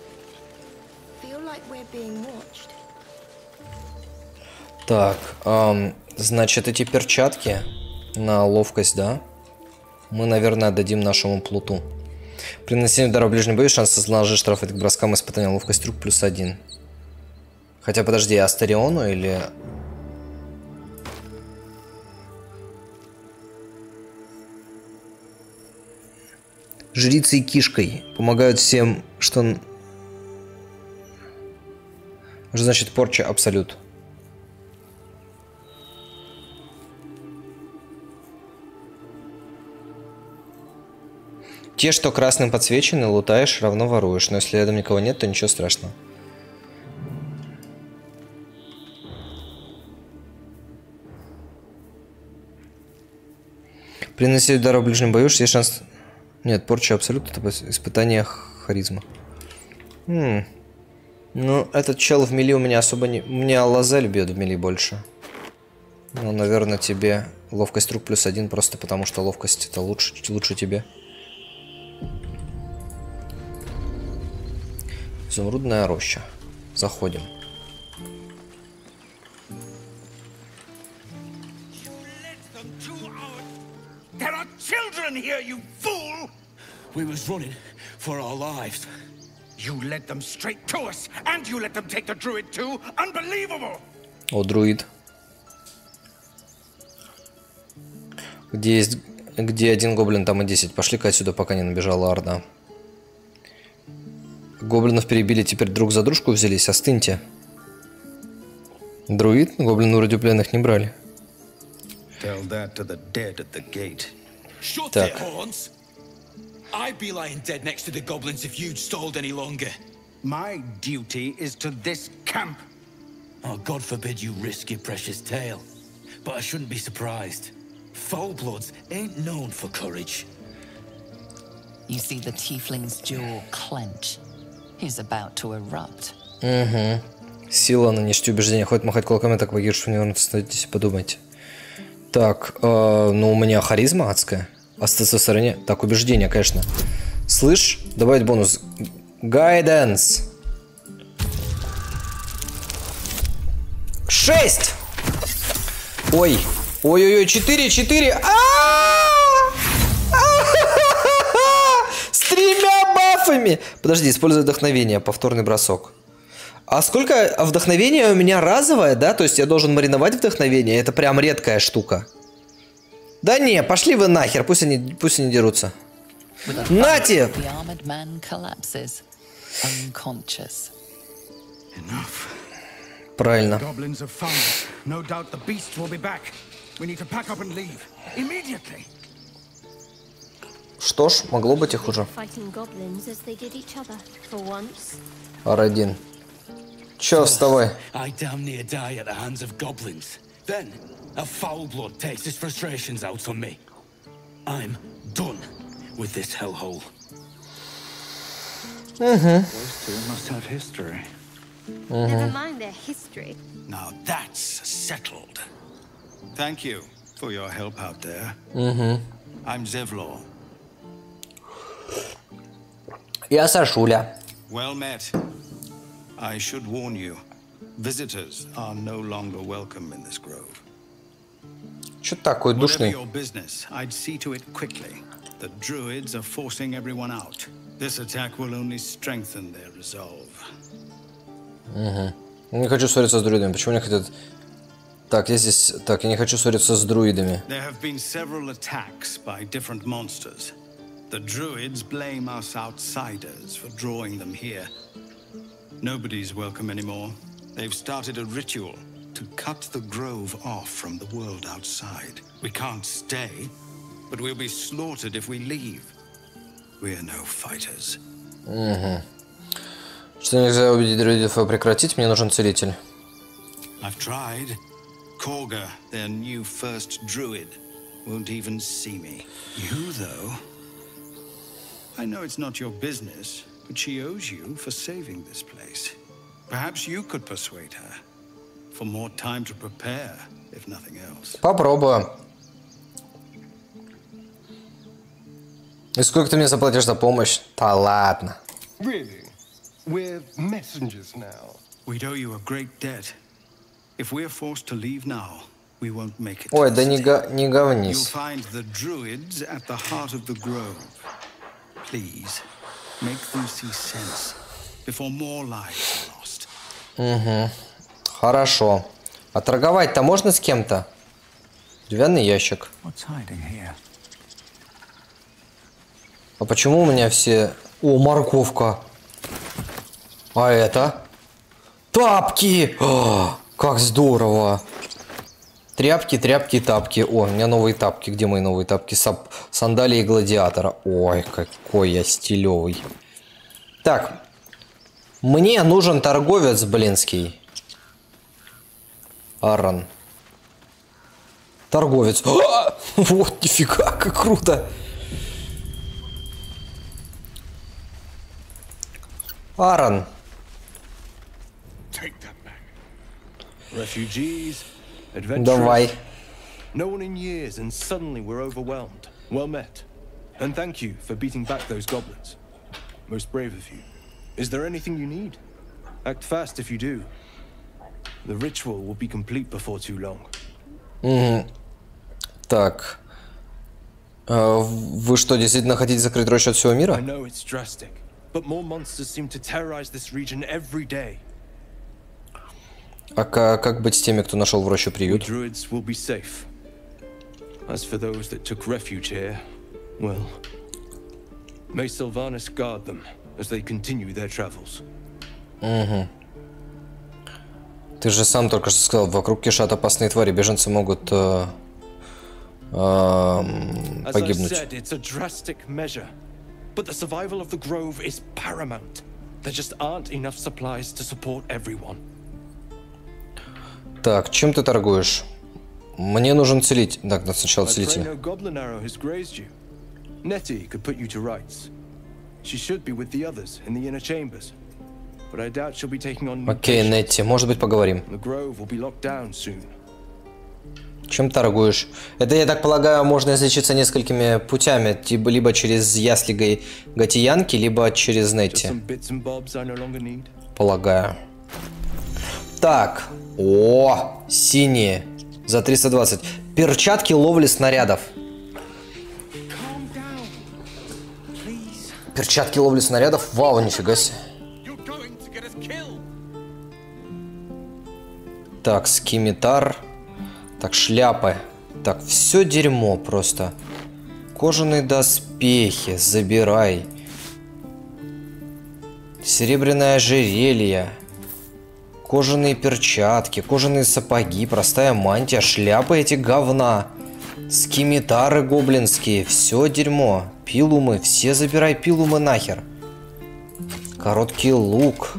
Так, эм, значит, эти перчатки на ловкость, да? Мы, наверное, отдадим нашему плуту. При нанесении удара в ближнем бою шанс наложить штраф к броскам испытания ловкость рук плюс один. Хотя, подожди, Астериону или... Жрицей кишкой помогают всем, что... Что значит порча абсолют? Те, что красным подсвечены, лутаешь, равно воруешь. Но если рядом никого нет, то ничего страшного. При нанесении удара в ближнем бою есть шанс... Нет, порча абсолютно, это испытание харизма. Хм. Ну, этот чел в мили у меня особо не... У меня Лазель бьет в мили больше. Ну, наверное, тебе ловкость рук плюс один, просто потому что ловкость это лучше, лучше тебе. Изумрудная роща. Заходим. There are children here, you fool! We was running for our lives. You led them straight to us, and you let them take the druid too? Unbelievable! О, друид. Где есть... Где один гоблин, там и десять. Пошли-ка отсюда, пока не набежала орда. Гоблинов перебили, теперь друг за дружку взялись. Остыньте. Друид? Гоблины вроде пленных не брали. Tell that to the dead at the gate. Shut Так. it, horns! I'd be lying dead next to the goblins if you'd stalled any longer. My duty is to this camp. Oh, God forbid you risk your precious tail. But I shouldn't be surprised. Foulbloods ain't known for courage. You see the tiefling's jaw clench. He's about to erupt. Угу. Сила нанести убеждение. Хоть махать кулаками, так выигрыш, что не вернуться, подумайте. Так, э, ну у меня харизма адская. Остаться в стороне. Так, убеждение, конечно. Слышь, добавить бонус. Гайденс. Шесть! Ой. Ой-ой-ой, четыре, четыре. С тремя бафами. Подожди, используй вдохновение. Повторный бросок. А сколько вдохновения у меня разовое, да? То есть я должен мариновать вдохновение? Это прям редкая штука. Да не, пошли вы нахер, пусть они, пусть они дерутся. Нате! Правильно. Goblins have found us. No doubt the beast will be back. We need to pack up and leave immediately. Что ж, могло быть и хуже. ар один. Чё, вставай. I damn near die at the hands of goblins. Then a foul blood takes his frustrations out on me. I'm done with this hellhole. Угу. Those two must have history. Never mind their history. Now that's settled. Thank you for your help out there. Угу. I'm Zevlor. Я Сашуля. Well met. I should warn you, visitors are no longer welcome in this grove. Чё ты такой Whatever душный? your business, I'd see to it quickly. The druids are forcing everyone out. This attack will only strengthen their resolve. Угу. Не хочу ссориться с друидами. Почему не хотят... Так, я здесь... Так, я не хочу ссориться с друидами. There have been several attacks by different monsters. The druids blame us outsiders for drawing them here. Nobody's welcome anymore. They've started a ritual to cut the grove off from the world outside. We can't stay, but we'll be slaughtered if we leave. We're no fighters. Угу. Что нельзя убедить друидов прекратить? Мне нужен целитель. I've tried. Korga, their new first druid, won't even see me. You, though... I know it's not your business, but she owes you for saving this place. Perhaps you could persuade her. For more time to prepare, if nothing else. Попробую. И сколько ты мне заплатишь за помощь? Да ладно. Really? We're messengers now. We'd owe you a great debt. If we're forced to leave now, we won't make it. Ой, да не, га не You'll говнись. find the druids at the heart of the grove. Please, make them see sense before more lives are lost. Угу. Хорошо. А торговать-то можно с кем-то? Деревянный ящик. What's hiding here? А почему у меня все... О, морковка. А это? Тапки! О, как здорово! Тряпки, тряпки, тапки. О, у меня новые тапки. Где мои новые тапки? Сап... Сандалии гладиатора. Ой, какой я стилевый. Так. Мне нужен торговец, блинский. Аррон. Торговец. А! Вот, нифига, как круто. Аарон. Refugees, Давай. adventurers. No one in years, and suddenly we're overwhelmed. Well met. And thank you for beating back those goblins. Most brave of you. Is there anything you need? Act fast if you do. The ritual will be complete before too long. Угу. Так. А, вы что, действительно хотите закрыть рощу от всего I мира? know it's drastic, but more monsters seem to terrorize this region every day. А ка- как быть с теми, кто нашел в рощу The приют? druids will be safe. As for those that took refuge here, well, may Sylvanas guard them as they continue their travels. Угу. Ты же сам только что сказал, вокруг кишат опасные твари, беженцы могут э, э, As I погибнуть. said, it's a drastic measure, but the survival of the grove is paramount. There just aren't enough supplies to support everyone. Так, чем ты торгуешь? Мне нужен целитель. Так, да, сначала I pray целитель. no goblin arrow has grazed you. Nettie could put you to rights. She should be with the others in the inner chambers, but I doubt she'll be taking on new Окей, patients. Нетти, может быть, поговорим. The grove will be locked down soon. Чем торгуешь? Это, я так полагаю, можно излечиться несколькими путями. Типа либо через ясли гай- гатиянки, либо через Just Нетти. some bits and bobs I no longer need. Полагаю. Так. О, синие. За триста двадцать. Перчатки ловли снарядов. Перчатки ловли снарядов? Вау, нифига себе. Так, скимитар. Так, шляпы. Так, все дерьмо просто. Кожаные доспехи, забирай. Серебряное ожерелье. Кожаные перчатки, кожаные сапоги, простая мантия, шляпы эти говна. Скимитары гоблинские, все дерьмо. Пилумы, все забирай пилумы нахер. Короткий лук.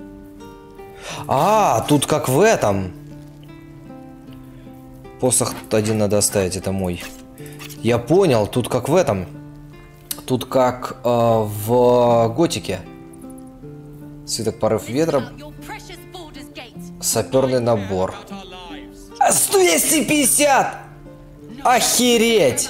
А, тут как в этом. Посох один надо оставить, это мой. Я понял, тут как в этом. Тут как э, в готике. Свиток порыв ветра. Саперный набор. А, двести пятьдесят! Охереть!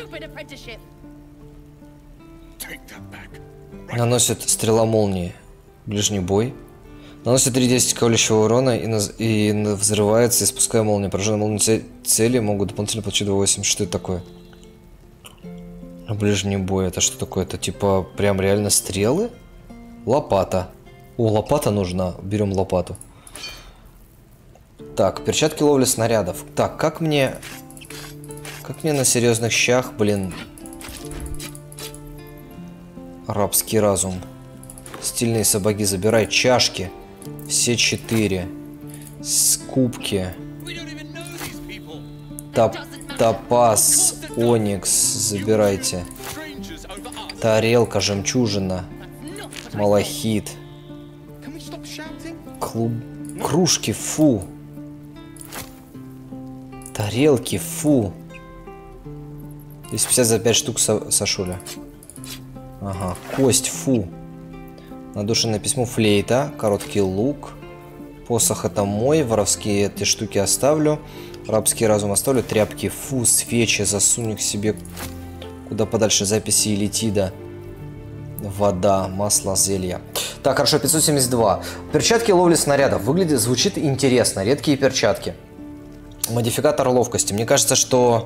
Наносит стрела молнии. Ближний бой. Наносит три десять колющего урона и, наз... и взрывается, испуская молнию. Пораженные молнии ц... цели могут дополнительно получить два восемь. Что это такое? Ближний бой. Это что такое? Это типа прям реально стрелы? Лопата. О, лопата нужна. Берем лопату. Так, перчатки ловли снарядов. Так, как мне... Как мне на серьезных щах, блин... Рабский разум. Стильные сапоги забирай. Чашки. Все четыре. Скупки. Топ... Топаз. Оникс. Забирайте. Тарелка, жемчужина. Малахит. Клуб... Кружки, фу. Тарелки, фу. двести пятьдесят за пять штук со Сашуля. Ага, кость, фу. Надушенное письмо, флейта, короткий лук. Посох это мой, воровские эти штуки оставлю. Рабский разум оставлю, тряпки, фу, свечи, засунь их себе куда подальше, записи Элитида. Вода, масло, зелья. Так, хорошо, пятьсот семьдесят два. Перчатки ловли снарядов. Выглядит, звучит интересно. Редкие перчатки. Модификатор ловкости. Мне кажется, что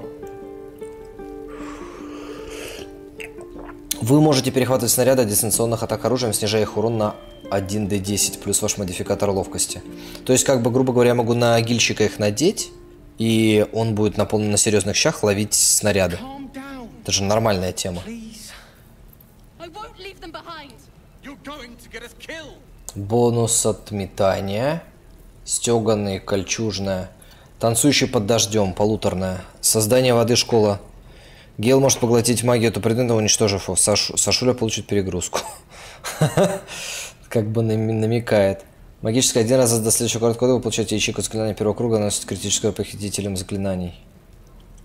вы можете перехватывать снаряды от дистанционных атак оружием, снижая их урон на один дэ десять, плюс ваш модификатор ловкости. То есть, как бы, грубо говоря, я могу на гильщика их надеть, и он будет на полном на серьезных щах ловить снаряды. Это же нормальная тема. Бонус от метания. Стеганый, кольчужная. Танцующий под дождем, полуторная. Создание воды, школа. Гейл может поглотить магию эту предмета, уничтожив его. Саш... Сашуля получит перегрузку. Как бы намекает. Магическая один раз до следующего короткого кода вы получаете ячейку заклинания первого круга, наносит критическое похитителем заклинаний.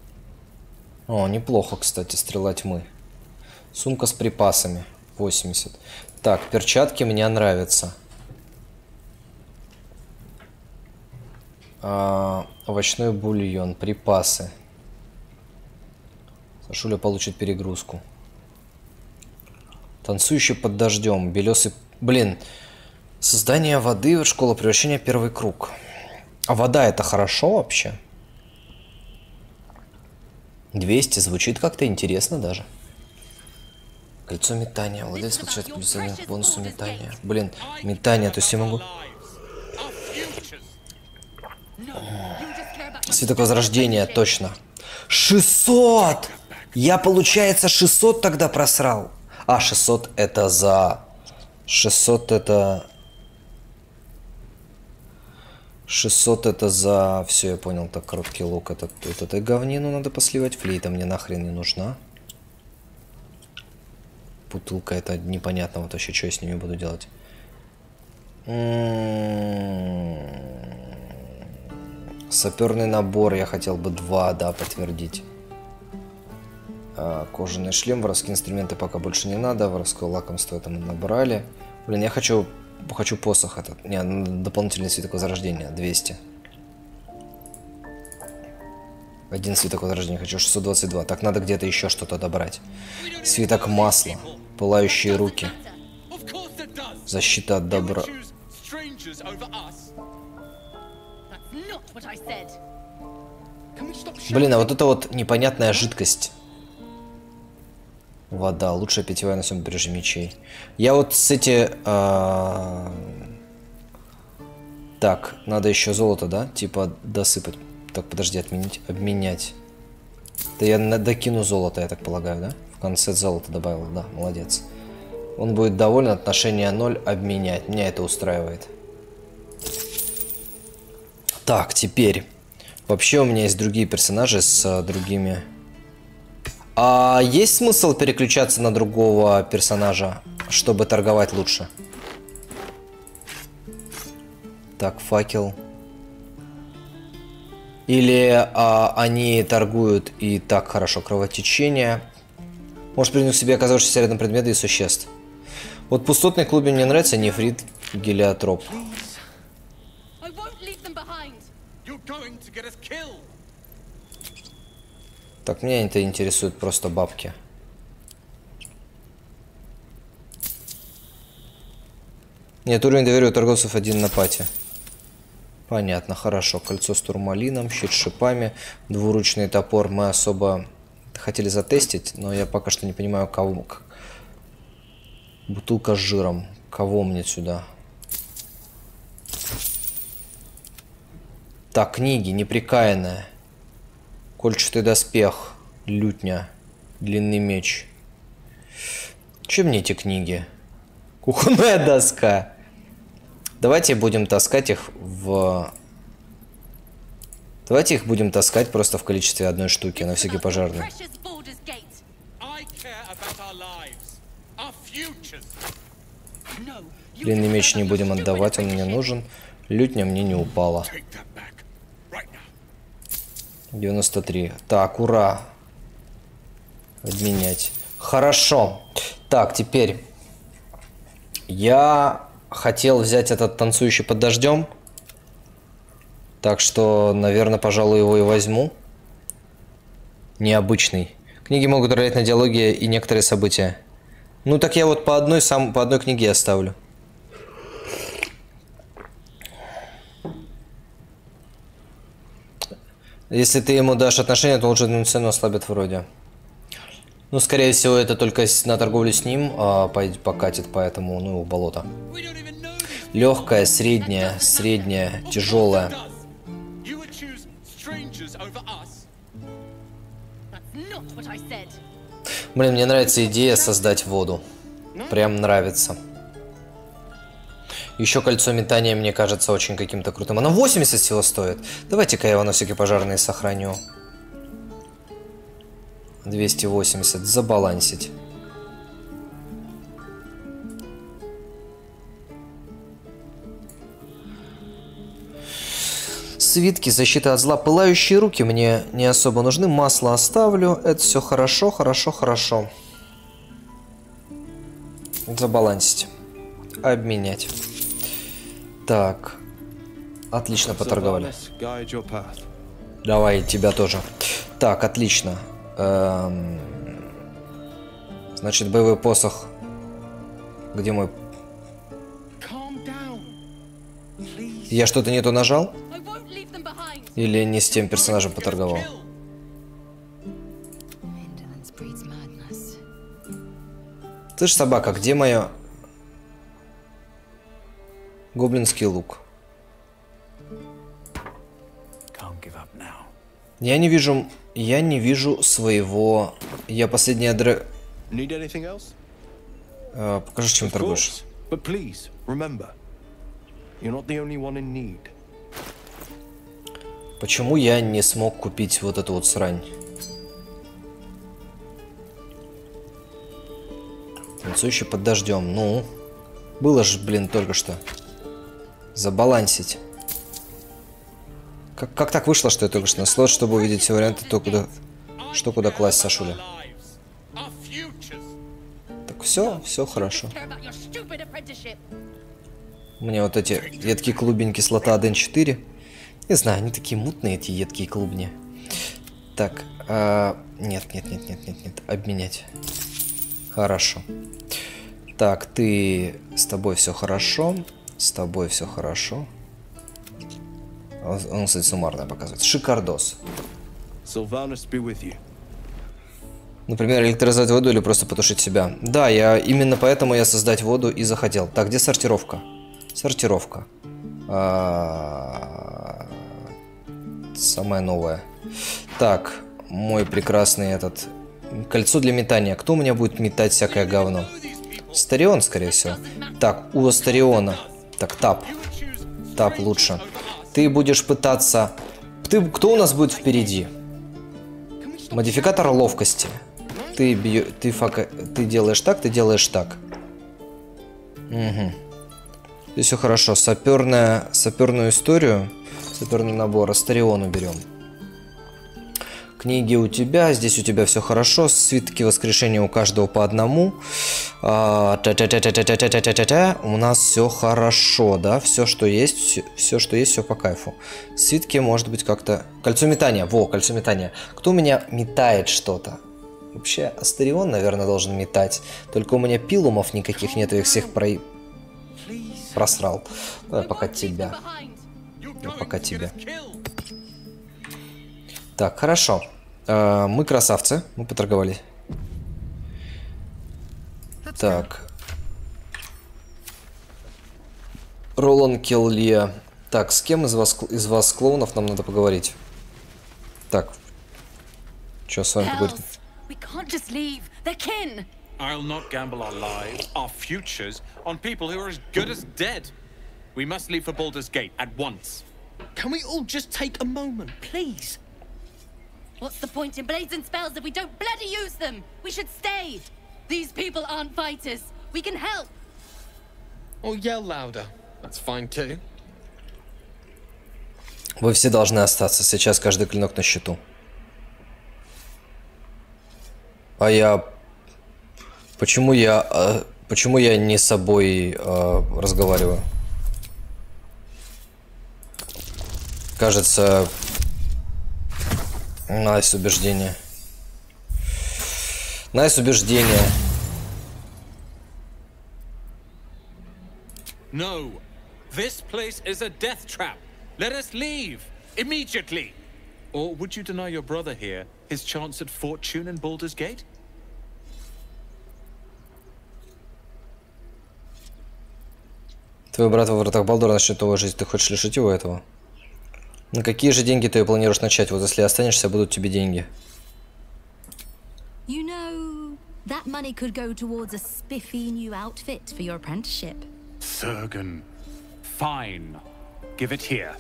О, неплохо, кстати, стрела тьмы. Сумка с припасами. восемьдесят. Так, перчатки мне нравятся. А, овощной бульон, припасы. Сашуля получит перегрузку. Танцующий под дождем, белесый... Блин, создание воды, школа превращения, первый круг. А вода это хорошо вообще? двести звучит как-то интересно даже. Кольцо метания. Владелец получает плюс один к бонусу метания. Блин, метание, то есть я могу... Свиток Возрождения, точно. шестьсот! Я, получается, шестьсот тогда просрал. А, шестьсот это за... шестьсот это... шестьсот это за... Все, я понял, так, короткий лук. Это, это, это говнину надо посливать. Флейта мне нахрен не нужна. Бутылка, это непонятно вот вообще, что я с ними буду делать. Саперный набор, я хотел бы два, да, подтвердить. А, кожаный шлем, воровские инструменты пока больше не надо. Воровское лакомство это мы набрали. Блин, я хочу, хочу посох этот. Не, дополнительный свиток Возрождения, двести. Один свиток Возрождения, хочу шестьсот двадцать два. Так, надо где-то еще что-то добрать. Свиток масла, пылающие руки. Защита от добра. Блин, а вот это вот непонятная жидкость. Вода. Лучшая питьевая на всем побережье мечей. Я вот с эти... А... Так, надо еще золото, да? Типа досыпать. Так, подожди, отменить. Обменять. Да я докину золото, я так полагаю, да? В конце золото добавил, да, молодец. Он будет доволен, отношение ноль, обменять. Меня это устраивает. Так, теперь. Вообще у меня есть другие персонажи с а, другими... А есть смысл переключаться на другого персонажа, чтобы торговать лучше? Так, факел. Или а, они торгуют и так хорошо, кровотечение. Может принять к себе оказавшиеся рядом предметы и существ. Вот пустотный клубе мне нравится нефрит, гелиотроп. Так, меня это интересует просто бабки. Нет, уровень доверия у торговцев один на пати. Понятно, хорошо. Кольцо с турмалином, щит с шипами, двуручный топор мы особо хотели затестить, но я пока что не понимаю, кого. Бутылка с жиром. Кого мне сюда? Так, книги, неприкаянная. Кольчатый доспех, лютня, длинный меч. Че мне эти книги? Кухонная доска. Давайте будем таскать их в... Давайте их будем таскать просто в количестве одной штуки, на всякий пожарный. Длинный меч не будем отдавать, он мне нужен. Лютня мне не упала. девяносто три. Так, ура. Обменять. Хорошо. Так, теперь. Я хотел взять этот танцующий под дождем. Так что, наверное, пожалуй, его и возьму. Необычный. Книги могут влиять на диалоги и некоторые события. Ну, так я вот по одной, сам, по одной книге оставлю. Если ты ему дашь отношения, то лучше цену ослабят вроде. Ну, скорее всего, это только на торговлю с ним а, покатит, поэтому, ну, в болото. Легкая, средняя, средняя, тяжелая. Блин, мне нравится идея создать воду. Прям нравится. Еще кольцо метания мне кажется очень каким-то крутым. Оно восемьдесят всего стоит. Давайте-ка я его на всякие пожарные сохраню. двести восемьдесят. Забалансить. Свитки, защита от зла, пылающие руки мне не особо нужны. Масло оставлю. Это все хорошо, хорошо, хорошо. Забалансить. Обменять. Так. Отлично поторговали. Давай, тебя тоже. Так, отлично. Эм... Значит, боевой посох. Где мой... Я что-то не то нажал? Или не с тем персонажем поторговал? Ты ж собака, где моя... Гоблинский лук? Я не вижу... Я не вижу своего... Я последняя др... А, покажи, чем торгуешь. Почему я не смог купить вот эту вот срань? Танцующий под дождем. Ну, было же, блин, только что. Забалансить. Как, как так вышло, что я только что на слот, чтобы увидеть все варианты, то куда, что куда класть, Сашуля? Так все, все хорошо. Мне вот эти едкие клубень кислота один четыре. Не знаю, они такие мутные, эти едкие клубни. Так, а... нет, нет, нет, нет, нет, нет, обменять. Хорошо. Так, ты... С тобой все хорошо. С тобой все хорошо. Он, кстати, суммарно показывает. Шикардос. Например, электризовать воду или просто потушить себя. Да, я именно поэтому я создать воду и захотел. Так, где сортировка? Сортировка. А... Самое новое. Так, мой прекрасный этот... Кольцо для метания. Кто у меня будет метать всякое говно? Старион, скорее всего. Так, у Стариона. Так, тап. Тап лучше. Ты будешь пытаться... Ты... Кто у нас будет впереди? Модификатор ловкости. Ты, бью... ты, фака... ты делаешь так, ты делаешь так. Угу. Здесь все хорошо. Саперная... Саперную историю. Саперный набор. Астариону берем. Книги у тебя. Здесь у тебя все хорошо. Свитки воскрешения у каждого по одному. А, та-та-та-та-та-та-та-та-та. У нас все хорошо, да? Все, что есть, все, все, что есть, все по кайфу. Свитки, может быть, как-то... Кольцо метания. Во, кольцо метания. Кто у меня метает что-то? Вообще, Астарион, наверное, должен метать. Только у меня пилумов никаких нет, я их всех про... просрал. Давай пока тебя. Я пока тебя. Так, хорошо. Э, мы красавцы. Мы поторговали. Так. Ролан Келлия. Так, с кем из вас, из вас клоунов нам надо поговорить? Так. Что с вами поговорить? I'll not gamble our lives, our futures, on people who are as good as dead. We must leave for Baldur's Gate at once. Can we all just take a moment, please? What's the point in blades and spells if we don't bloody use them? We should stay. These people aren't fighters. We can help. Or yell louder. That's fine too. Вы все должны остаться. Сейчас каждый клинок на счету. А я... Почему я... Э, почему я не с собой э, разговариваю? Кажется... Найс убеждение. Найс убеждение. No. This place is a death trap. Let us leave. Immediately. Or would you deny your brother here his chance at fortune in Baldur's Gate? Твой брат во вратах Балдора насчет того жизни. Ты хочешь лишить его этого? На какие же деньги ты планируешь начать? Вот если останешься, будут тебе деньги. You know, that money could go towards a spiffy new outfit for your apprenticeship. Surgen. Fine. Give it here.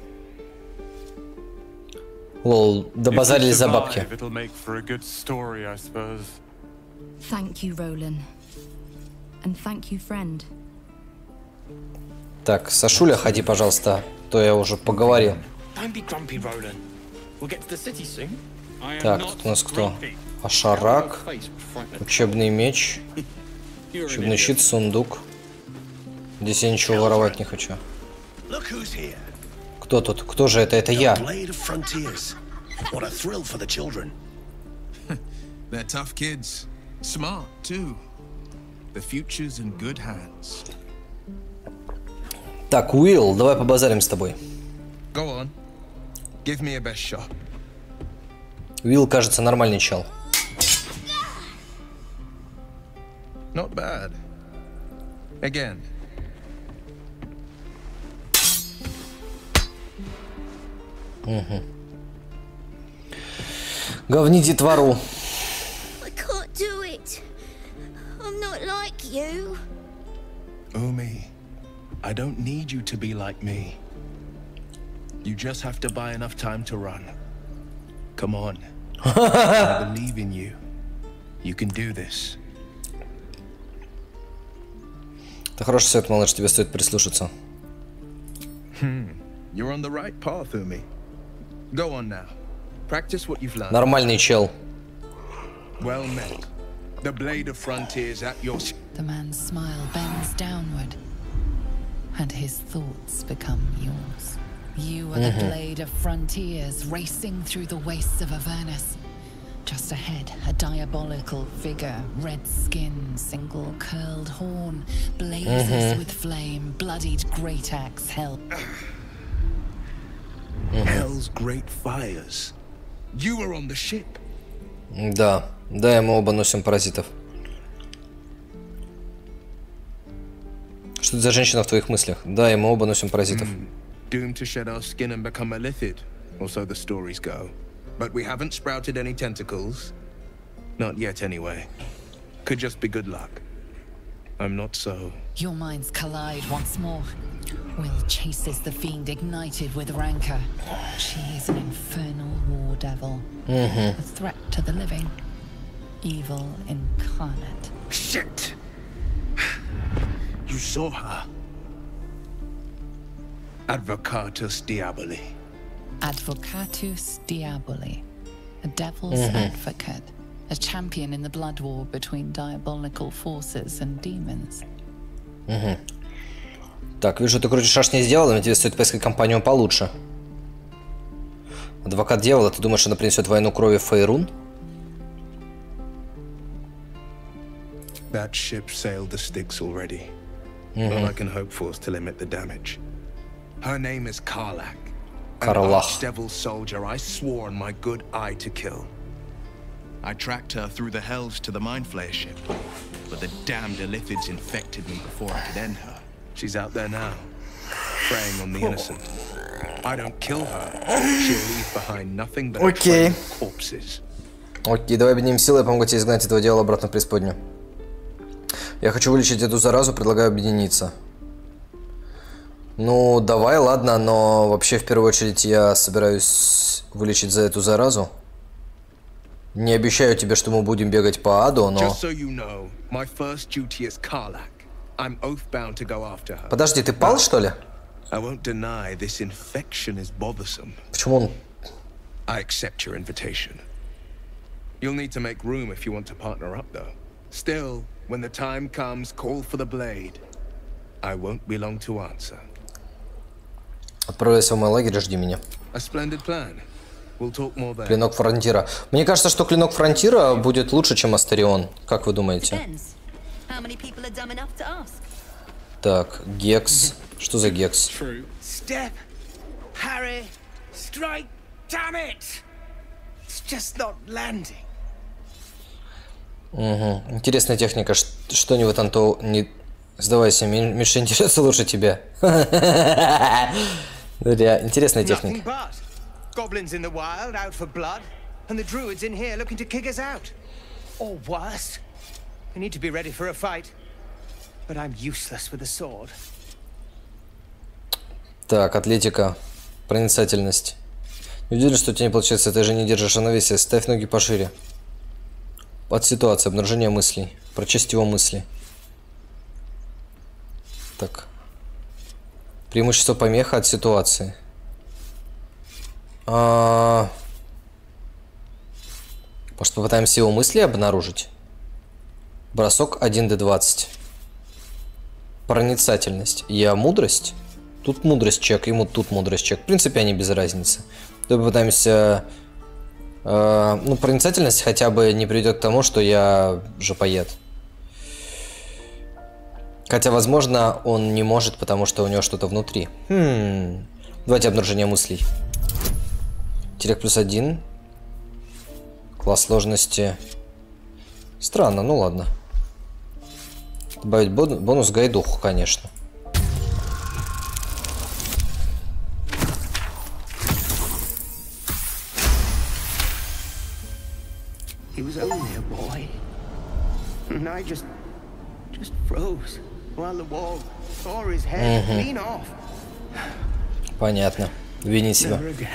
Лол, добазарились за бабки. It'll make for a good story, I suppose. Thank you, Roland. And thank you, friend. Так, Сашуля, ходи, пожалуйста, то я уже поговорил. Don't be grumpy, Roland. We'll get to the city soon. Так, тут у нас кто? Ашарак, учебный меч, учебный щит, сундук. Здесь я ничего воровать не хочу. Кто тут? Кто же это? Это я. They're tough kids. Smart, too. The future's in good hands. Так, Уилл, давай побазарим с тобой. Go on. Give me a best shot. Уилл, кажется, нормальный чел. Not bad. Again. Угу. Говни детвору. Do it. I'm not like you. Umi, I don't need you to be like me. You just have to buy enough time to run. Come on. I believe in you. You can do this. Это хороший совет, малыш, тебе стоит прислушаться. Hmm. You're on the right path, Umi. Go on now. Practice what you've learned. Нормальный чел. Well met. The blade of frontiers at your... The man's smile bends downward, and his thoughts become yours. You are the blade of frontiers racing through the wastes of Avernus. Just ahead, a diabolical figure, red skin, single curled horn, blazes with flame, bloodied great axe hell. Hell's great fires. You were on the ship. Да, да, мы оба носим паразитов. Что это за женщина в твоих мыслях? Да, и мы оба носим паразитов. Doomed to shed our skin and become a lithid, or so the stories go. But we haven't sprouted any tentacles. Not yet, anyway. Could just be good luck. I'm not so... Your minds collide once more. Will chases the fiend ignited with rancor. She is an infernal war devil. Mm-hmm. A threat to the living. Evil incarnate. Shit! You saw her. Advocatus Diaboli. Advocatus Diaboli. A devil's Mm-hmm. advocate. A champion in the blood war between diabolical forces and demons. Угу. Так, вижу, ты крутишь шашни не сделал, но тебе стоит поискать компанию получше. Адвокат дьявола, ты думаешь, она принесет войну крови в Фейрун? That ship sailed the Styx already. Mm-hmm. All I can hope for is to limit the damage. Her name is Karlach. Karlach. An archdevil soldier I swore on my good eye to kill. I tracked her through the hells to the Mind Flayer ship, but the damned Illithids infected me before I could end her. She's out there now, preying on the innocent. I don't kill her, she'll leave behind nothing but Okay. a trail of corpses. Окей, давай объединим силы, я помогу тебе изгнать этого дьявола обратно в преисподнюю. Я хочу вылечить эту заразу, предлагаю объединиться. Ну, давай, ладно, но вообще в первую очередь я собираюсь вылечить за эту заразу. Не обещаю тебе, что мы будем бегать по аду, но... Just so you know, my first duty is Karlach. I'm oath-bound to go after her. Подожди, ты пал, что ли? I won't deny this infection is bothersome. Почему он... I accept your invitation. You'll need to make room if you want to partner up, though. Still, when the time comes, call for the blade. I won't be long to answer. Отправляйся в мой лагерь, жди меня. A splendid plan. We'll talk more there. Клинок Фронтира. Мне кажется, что Клинок Фронтира будет лучше, чем Астерион. Как вы думаете? How many people are dumb enough to ask? Так, Гекс. Что за Гекс? Step, Harry, strike, damn it! It's just not landing. Угу. Интересная техника. Ш- Что не в этом то не... Сдавайся, Ми- Миша интересно лучше тебя. Ре- Интересная Nothing техника. but goblins in the wild out for blood, and the druids in here looking to kick us out. Or worse. We need to be ready for a fight, but I'm useless with a sword. Так, атлетика. Проницательность. Не уверен, что у тебя не получается, ты же не держишь равновесие. Ставь ноги пошире. От ситуации, обнаружение мыслей. Прочесть его мысли. Так. Преимущество помеха от ситуации. А... Может, попытаемся его мысли обнаружить? Бросок один дэ двадцать. Проницательность. Я мудрость? Тут мудрость чек, ему тут мудрость чек. В принципе, они без разницы. Давай попытаемся... Э, ну, проницательность хотя бы не приведет к тому, что я жопоед. Хотя, возможно, он не может, потому что у него что-то внутри. Хм. Давайте обнаружение мыслей. Интеллект плюс один. Класс сложности. Странно, ну ладно. Добавить бонус гайдуху, конечно. He was only a boy, and I just, just froze while the wall tore his head clean off. Понятно. Вини себя.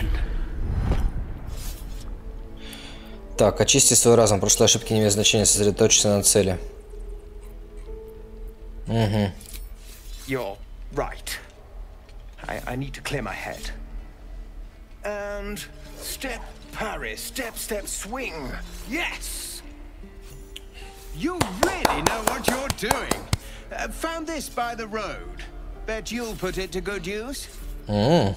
Так, очисти свой разум. Прошлые ошибки не имеют значения. Сосредоточься на цели. Угу. You're right. I, I need to clear my head. And step, parry, step, step, swing. Yes! You really know what you're doing. Uh, found this by the road. Bet you'll put it to good use. Mm.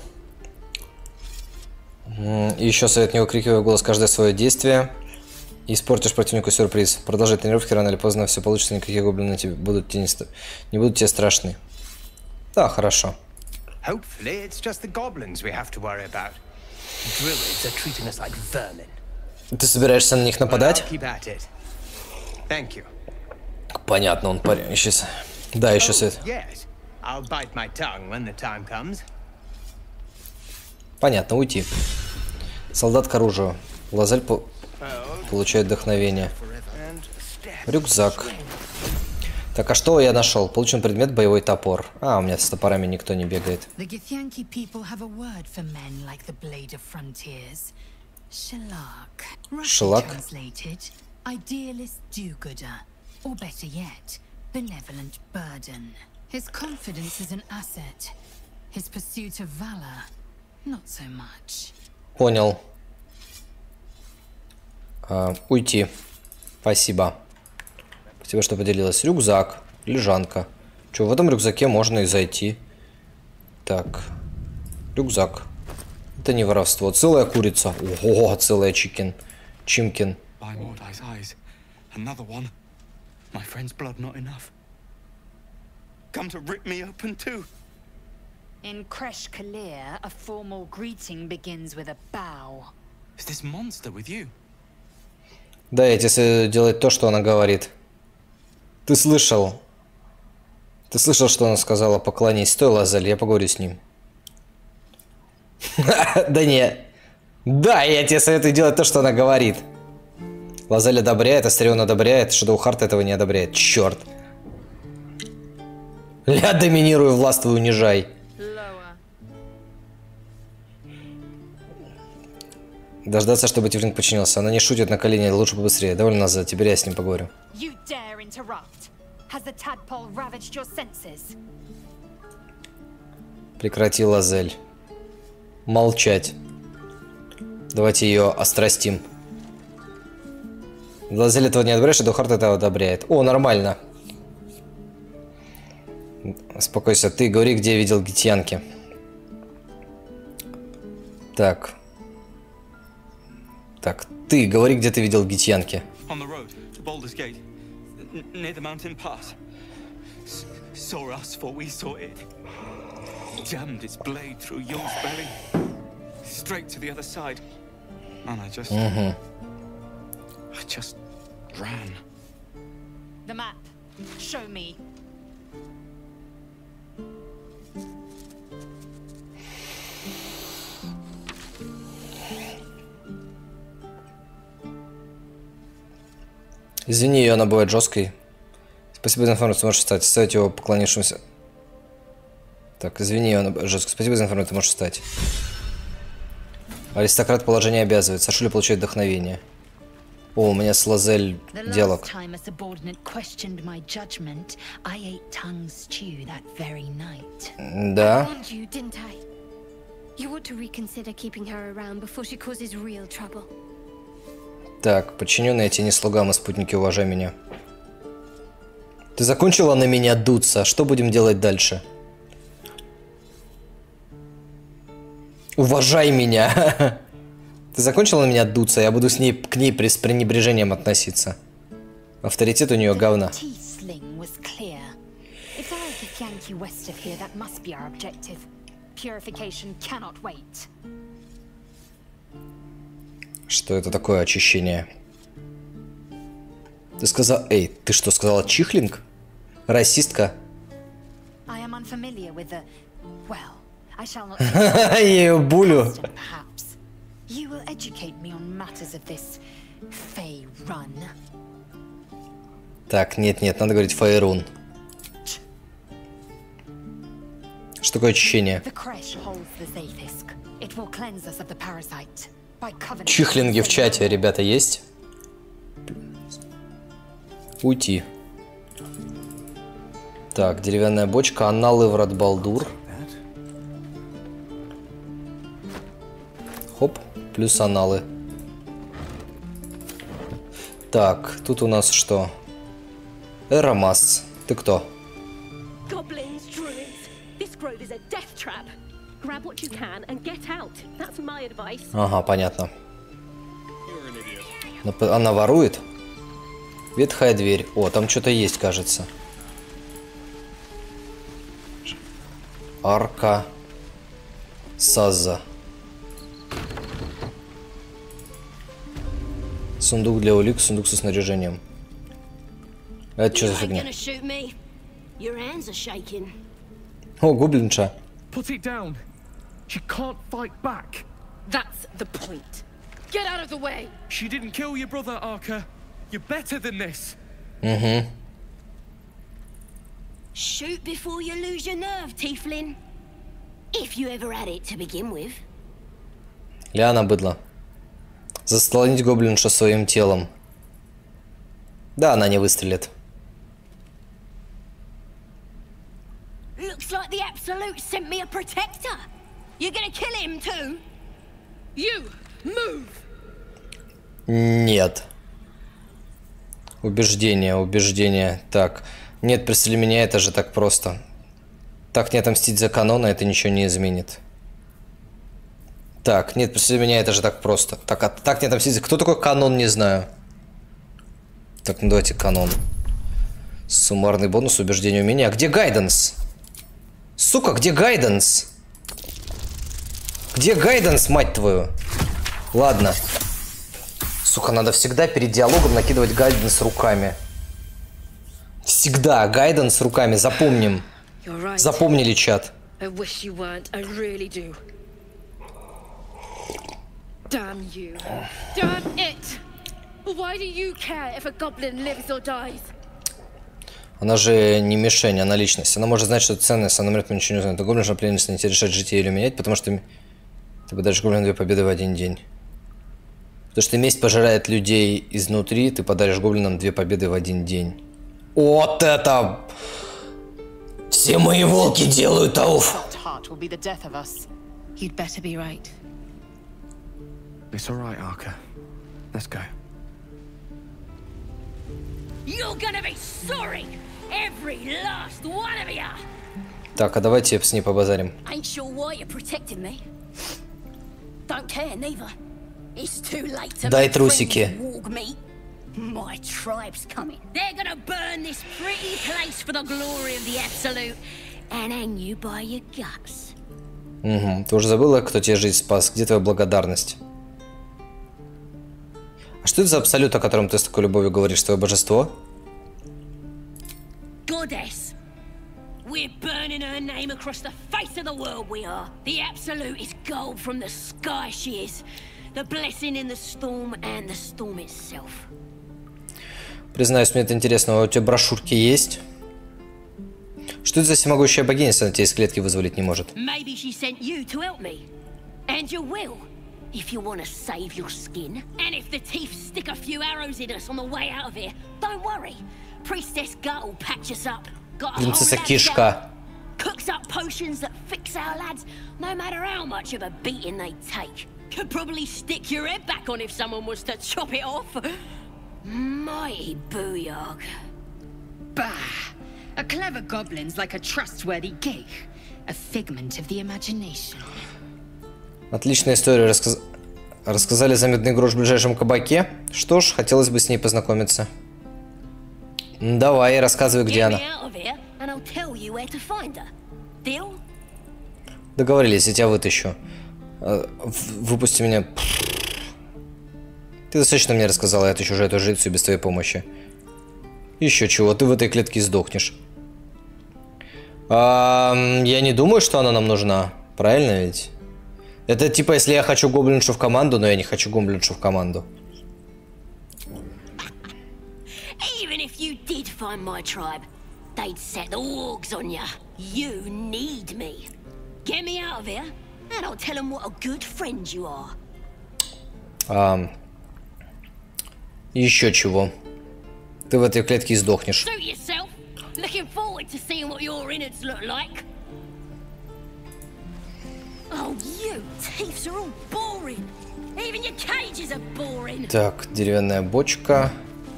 Mm. И еще совет: не выкрикивай в голос каждое свое действие. И испортишь противнику сюрприз. Продолжай тренировки, рано или поздно все получится, никакие гоблины тебе будут тебе не, не будут тебе страшны. Да, хорошо. Hopefully it's just the goblins we have to worry about. Druids are treating us like vermin. Ты собираешься на них нападать? Thank you. Понятно, он парень. Сейчас. Да, еще свет. Yes. I'll bite my tongue when the time comes. Понятно, уйти. Солдат к оружию. Лазель по... получает вдохновение. Рюкзак. Так, а что я нашел? Получен предмет боевой топор. А, у меня с топорами никто не бегает. Шелак. Понял. А, уйти. Спасибо. Спасибо, что поделилась. Рюкзак. Лежанка. Че, в этом рюкзаке можно и зайти. Так. Рюкзак. Это не воровство. Целая курица. Ого, целая чикен. Чимкин. In Kresh Kalir, a formal greeting begins with a bow. Is this monster with you? Дайте делать то, что она говорит. Ты слышал? Ты слышал, что она сказала? Поклонись. Стой, Лазель, я поговорю с ним. Да не. Да, я тебе советую делать то, что она говорит. Лазель одобряет, Астарион одобряет, Шадоухарт этого не одобряет. Черт. Я доминирую, властвую, унижай. Дождаться, чтобы Тифлинг подчинился. Она не шутит на колени, лучше побыстрее. Довольно назад, теперь я с ним поговорю. Прекрати, Лазель. Молчать. Давайте ее острастим. Лазель этого не одобряет, Шадоухарт этого одобряет. О, нормально. Успокойся, ты говори, где я видел гитьянки. Так. Так, ты говори, где ты видел гитьянки. Угу. Извини, ее она бывает жесткой. Спасибо за информацию, можешь встать. Ставить его поклонившимся. Так, извини, ее она жесткой. Спасибо за информацию, можешь встать. Аристократ положение обязывает. Сашуля получает вдохновение. О, у меня с Лазель диалог. Да. You ought to reconsider keeping her around before she causes real trouble. Так, подчиненные тени слугам и спутники, уважай меня. Ты закончила на меня дуться? Что будем делать дальше? Уважай меня. Ты закончила на меня дуться? Я буду с ней, к ней с пренебрежением относиться. Авторитет у нее говна. Что это такое очищение? Ты сказал... Эй, ты что, сказала чихлинг? Расистка? Я ее булю. Так, нет-нет, надо говорить Фейрун. Что такое очищение? Чихлинги в чате, ребята, есть? Уйти. Так, деревянная бочка, анналы врат Балдур. Хоп, плюс анналы. Так, тут у нас что? Эрамас. Ты кто? Ага, понятно. Она ворует? Ветхая дверь. О, там что-то есть, кажется. Арка Саза. Сундук для улик, сундук со снаряжением. Это что за фигня? О, гоблинша. Put it down. She can't fight back. That's the point. Get out of the way. She didn't kill your brother, Arca. You're better than this. Угу. Shoot before you lose your nerve, Tiefling. If you ever had it to begin with. Лиана, быдло. Заслонить гоблинша своим телом. Да, она не выстрелит. Looks like the Absolute sent me a protector. You're gonna kill him too? You move. Нет. Убеждение, убеждение. Так. Нет, пристрели меня, это же так просто. Так не отомстить за канона, это ничего не изменит. Так, нет, пристрели меня, это же так просто. Так, а, так не отомстить за... Кто такой канон, не знаю. Так, ну давайте канон. Суммарный бонус, убеждение, умения. А где гайденс? Сука, где гайденс? Где гайденс, мать твою? Ладно. Сука, надо всегда перед диалогом накидывать гайденс руками. Всегда гайденс руками, запомним. Запомнили, чат. Damn you. Damn it. Why do you care if a goblin lives or dies? Она же не мишень, она личность. Она может знать, что это ценность, она умрет, но ничего не знает. Но гоблин же пленница не тебе решать, жить или менять, потому что ты, ты подаришь гоблину две победы в один день. Потому что месть пожирает людей изнутри, ты подаришь гоблинам две победы в один день. Вот это! Все мои волки делают ауф! It's all right, Arca. Let's go. You're gonna be sorry, every last one of you. Так, а давайте с ней побазарим. Ain't sure why you protected me. Don't care neither. It's too late to Дай трусики. My tribe's coming. They're gonna burn this pretty place for the glory of the Absolute and hang you by your guts. Угу. Ты уже забыла, кто тебе жизнь спас? Где твоя благодарность? А что это за абсолют, о котором ты с такой любовью говоришь? Твое божество? Goddess. We're burning her name across the face of the world, we are. The Absolute is gold from the sky, she is. The blessing in the storm and the storm itself. Признаюсь, мне это интересно. У тебя брошюрки есть? Что это за всемогущая богиня, если она тебя из клетки вызволить не может? Maybe she sent you to help me. And you will. If you want to save your skin, and if the teeth stick a few arrows in us on the way out of here, don't worry. Priestess Gut will patch us up. Got a whole Принцесса lot Кишка. Cooks up potions that fix our lads, no matter how much of a beating they take. Could probably stick your head back on if someone was to chop it off. Mighty booyog. Bah! A clever goblin's like a trustworthy gig. A figment of the imagination. Отличная история. Рассказ... Рассказали заметный грош в ближайшем кабаке. Что ж, хотелось бы с ней познакомиться. Давай, рассказывай, где она. Договорились, я тебя вытащу. Выпусти меня. Ты достаточно мне рассказала, я отыщу уже эту жрицу без твоей помощи. Еще чего, ты в этой клетке сдохнешь. А, я не думаю, что она нам нужна. Правильно ведь? Это типа, если я хочу гоблиншу в команду, но я не хочу гоблиншу в команду. Even if you did find my tribe, they'd set the wargs on you. You need me. Get me out of here, and I'll tell them what a good friend you are. А, еще чего. Ты в этой клетке сдохнешь. Suit yourself. Looking forward to seeing what your innards look like. Oh, you thieves are all boring. Even your cages are boring. Так, деревянная бочка.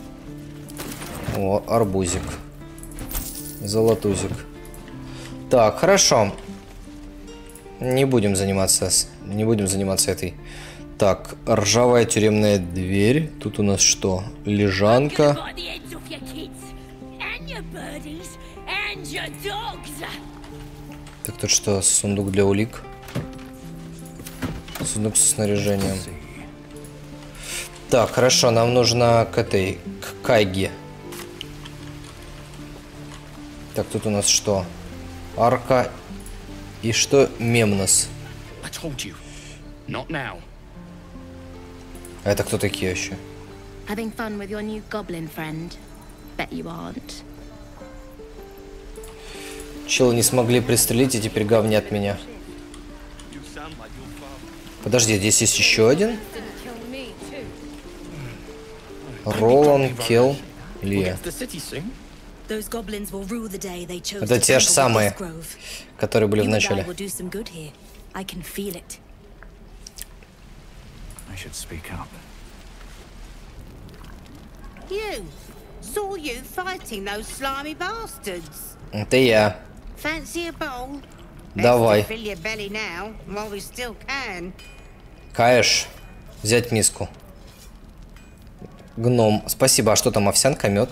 О, арбузик. Золотузик. Так, хорошо. Не будем заниматься, не будем заниматься этой. Так, ржавая тюремная дверь. Тут у нас что? Лежанка. Так, тут что? Сундук для улик. Сундук со снаряжением. Так, хорошо, нам нужно к этой, к Кайге. Так, тут у нас что? Арка и что? Мемнос. А это кто такие вообще? Having fun with your new goblin friend? Bet you aren't. Челы не смогли пристрелить и теперь говнят меня. Подожди, здесь есть еще один? Ролан, Келл, Лия. Это те же самые, которые были в начале. Это я. Давай. Каеш. Взять миску. Гном. Спасибо. А что там, овсянка, мед?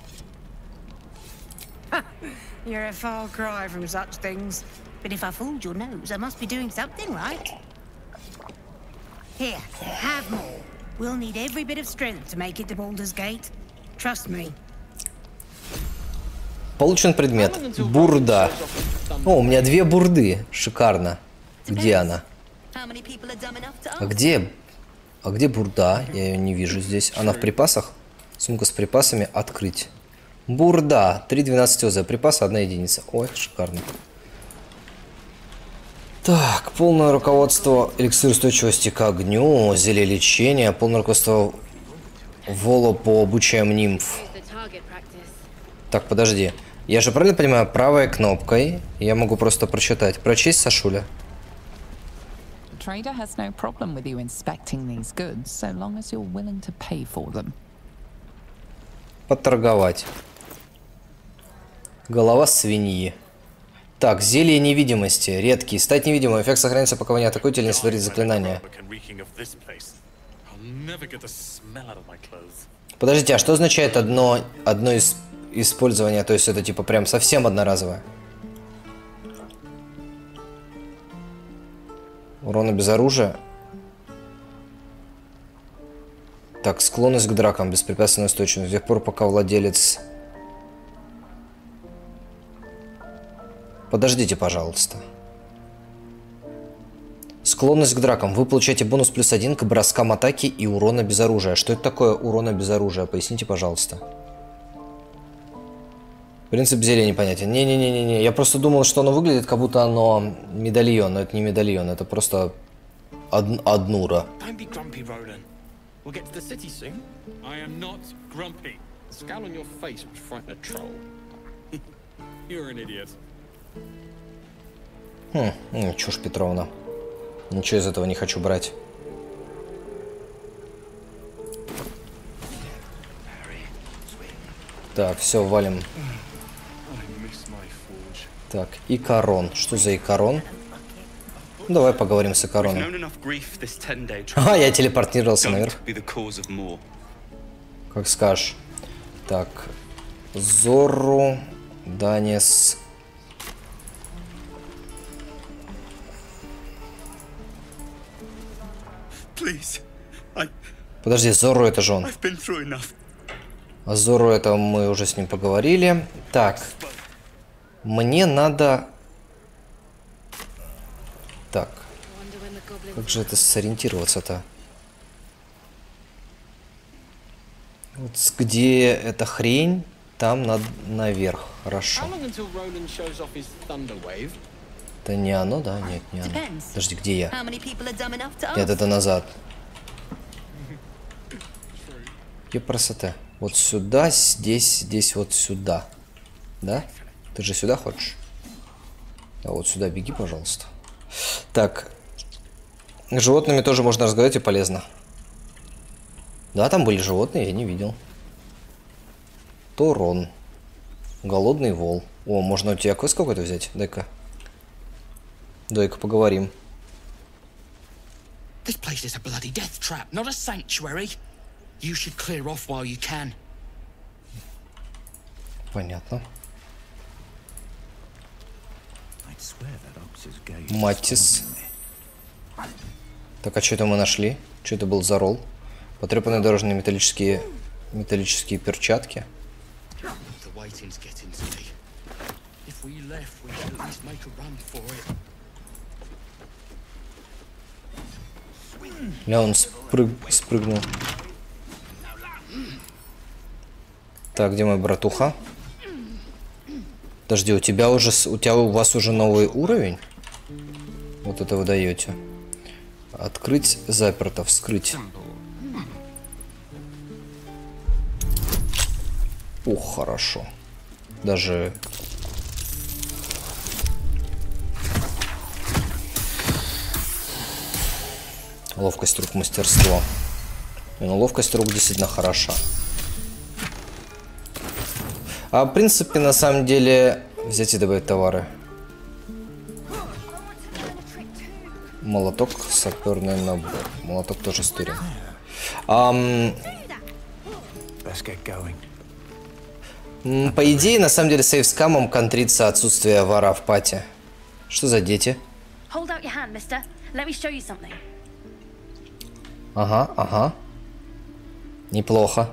You're a far cry from such things. But if I fooled your nose, I must be doing something right. Here, have more. We'll need every bit of strength to make it to Baldur's Gate. Trust me. Получен предмет. Бурда. О, у меня две бурды. Шикарно. Где она? А где? А где бурда? Я ее не вижу здесь. Она в припасах? Сумка с припасами. Открыть. Бурда. три двенадцать ОЗ. Припасы одна единица. Ой, шикарно. Так, полное руководство. Эликсир устойчивости к огню. Зелье лечения. Полное руководство Воло по обучаем нимф. Так, подожди. Я же правильно понимаю, правой кнопкой я могу просто прочитать. Прочесть, Сашуля. Trader has no problem with you inspecting these goods, so long as you're willing to pay for them. Поторговать. Голова свиньи. Так, зелье невидимости. Редкий. Стать невидимым. Эффект сохранится, пока вы не атакуете или не сотворите заклинание. Подождите, а что означает одно, одно из использования? То есть это типа прям совсем одноразовое? Урона без оружия. Так, склонность к дракам, беспрепятственная устойчивость. До тех пор, пока владелец... Подождите, пожалуйста. Склонность к дракам. Вы получаете бонус плюс один к броскам атаки и урона без оружия. Что это такое урона без оружия? Поясните, пожалуйста. Принцип зелья непонятен. Не-не-не-не-не. Я просто думал, что оно выглядит, как будто оно медальон. Но это не медальон. Это просто од... однура. We'll get to the city soon. I am not grumpy. The scowl on your face would frighten a troll. You're an idiot. Хм, ну, чушь Петровна. Ничего из этого не хочу брать. Так, все, валим. Так, Икарон. Что за Икарон? Давай поговорим с Икароном. А, я телепортировался наверх. Как скажешь. Так, Зору, Данис. Подожди, Зору это же он. А Зору это мы уже с ним поговорили. Так, мне надо... Так, как же это сориентироваться-то? Вот где эта хрень, там над... наверх. Хорошо. Это не оно, да? Нет, не оно. Подожди, где я? Нет, это назад. Где красота? Вот сюда, здесь, здесь, вот сюда. Да? Ты же сюда хочешь? Да, вот сюда беги, пожалуйста. Так. С животными тоже можно разговаривать и полезно. Да, там были животные, я не видел. Торон. Голодный вол. О, можно у тебя квест какой-то взять? Дай-ка. Дай-ка поговорим. This place is a bloody death trap, not a sanctuary. You should clear off while you can. Понятно. Матис. Так, а что это мы нашли? Что это был за ролл? Потрепанные дорожные металлические металлические перчатки. Ля, он спрыг... спрыгнул. Так, где мой братуха? Подожди, у тебя уже, у тебя у вас уже новый уровень? Вот это вы даете. Открыть, заперто, вскрыть. Ух, хорошо. Даже... Ловкость рук, мастерство. Ну, ловкость рук действительно хороша. А в принципе, на самом деле, взять и добавить товары. Молоток, саперный набор. Молоток тоже стырен. Ам... По идее, на самом деле, сейф с камом контрится отсутствие вора в пати. Что за дети? Ага, ага. Неплохо.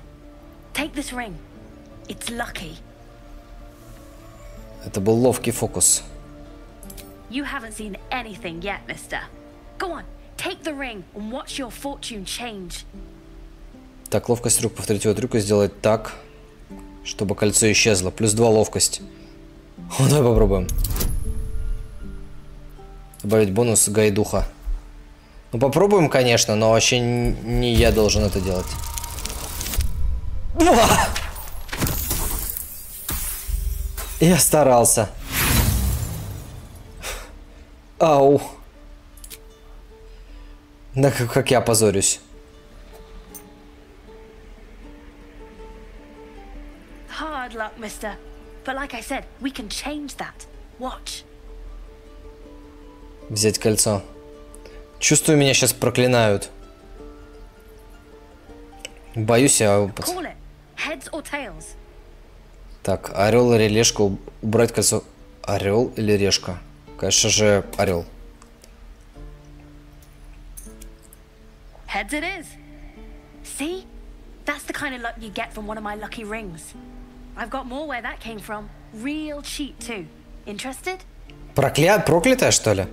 Это был ловкий фокус. You haven't seen anything yet, mister. Go on, take the ring and watch your fortune change. Так, ловкость рук. Повторить его трюк и сделать так, чтобы кольцо исчезло. Плюс два ловкость. О, давай попробуем. Добавить бонус гайдуха. Ну попробуем, конечно, но вообще не я должен это делать. Я старался. Ау. Да как, как я позорюсь. Hard luck, mister. But like I said, we can change that. Watch. Взять кольцо. Чувствую, меня сейчас проклинают. Боюсь, я... Так, орел или решка, убрать кольцо. Орел или решка? Конечно же, орел. Heads it is. See? That's the kind of luck you get from one of my lucky rings. I've got more where that came from. Real cheap too. Interested? Прокля... Проклятая, что ли?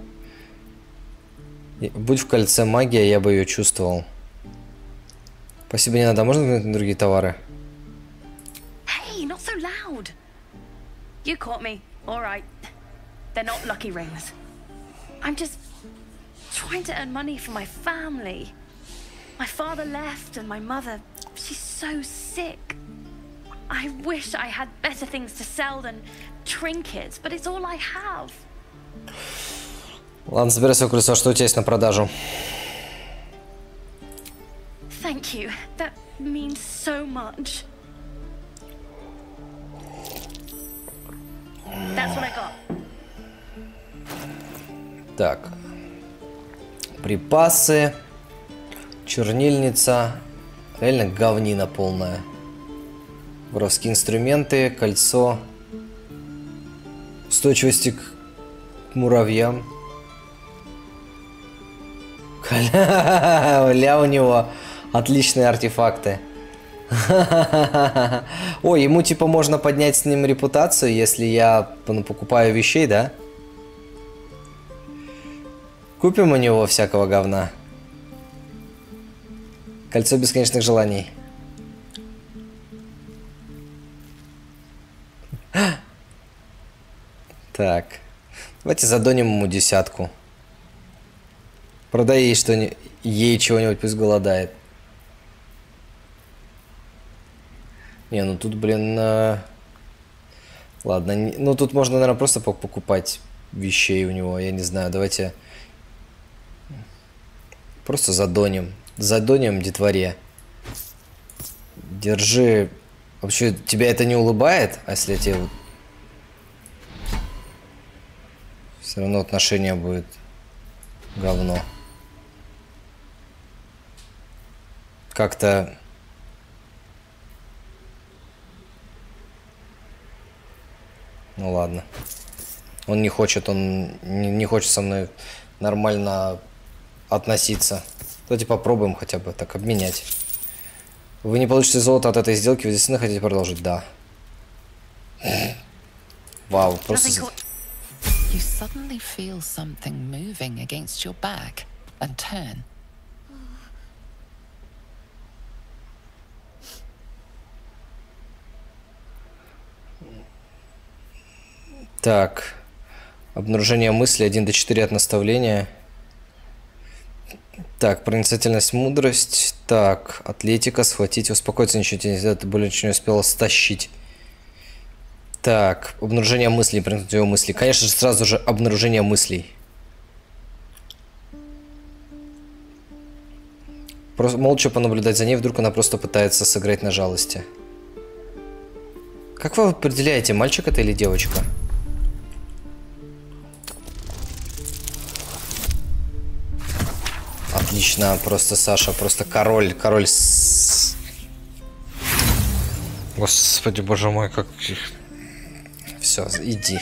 Будь в кольце магия, я бы ее чувствовал. Спасибо, не надо. Можно взглянуть на другие товары? Hey, not so loud. You caught me. All right. They're not lucky rings. I'm just trying to earn money for my family. My father left and my mother, she's so sick. I wish I had better things to sell than trinkets, but it's all I have. Ладно, забирай свое колесо, что у тебя есть на продажу? Thank you. That means so much. That's what I got. Так. Припасы. Чернильница. Реально говнина полная. Воровские инструменты, кольцо. Устойчивости к муравьям. Ля, у него отличные артефакты. Ой, ему типа можно поднять с ним репутацию, если я ну, покупаю вещей, да? Купим у него всякого говна. Кольцо бесконечных желаний. Так. Давайте задоним ему десятку. Продай ей что-нибудь, ей чего-нибудь, пусть голодает. Не, ну тут, блин, э... ладно, не... ну тут можно, наверное, просто покупать вещей у него, я не знаю, давайте просто задоним, задоним детворе. Держи, вообще, тебя это не улыбает, а если я тебе... Все равно отношение будет говно. Как-то... Ну ладно. Он не хочет, он не, не хочет со мной нормально относиться. Давайте попробуем хотя бы так обменять. Вы не получите золото от этой сделки, вы действительно хотите продолжить? Да. Вау, просто... You suddenly feel something moving against your back and turn. Так. Обнаружение мысли один до четыре от наставления. Так, проницательность, мудрость. Так, атлетика, схватить, успокоиться, ничего тебе нельзя, ты более ничего не успела стащить. Так, обнаружение мыслей, проникновение мыслей. Конечно же, сразу же обнаружение мыслей. Просто молча понаблюдать за ней, вдруг она просто пытается сыграть на жалости. Как вы определяете, мальчик это или девочка? Отлично, просто Саша, просто король, король с... Господи, боже мой, как... Все, иди.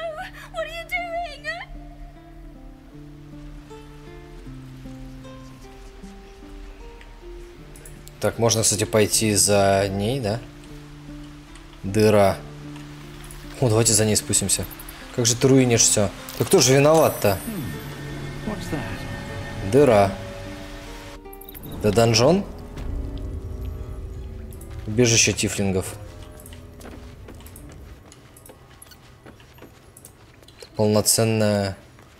Так, можно, кстати, пойти за ней, да? Дыра. О, давайте за ней спустимся. Как же ты руинишь все? Да кто же виноват-то? Дыра. Да донжон? Убежище тифлингов. Полноценная...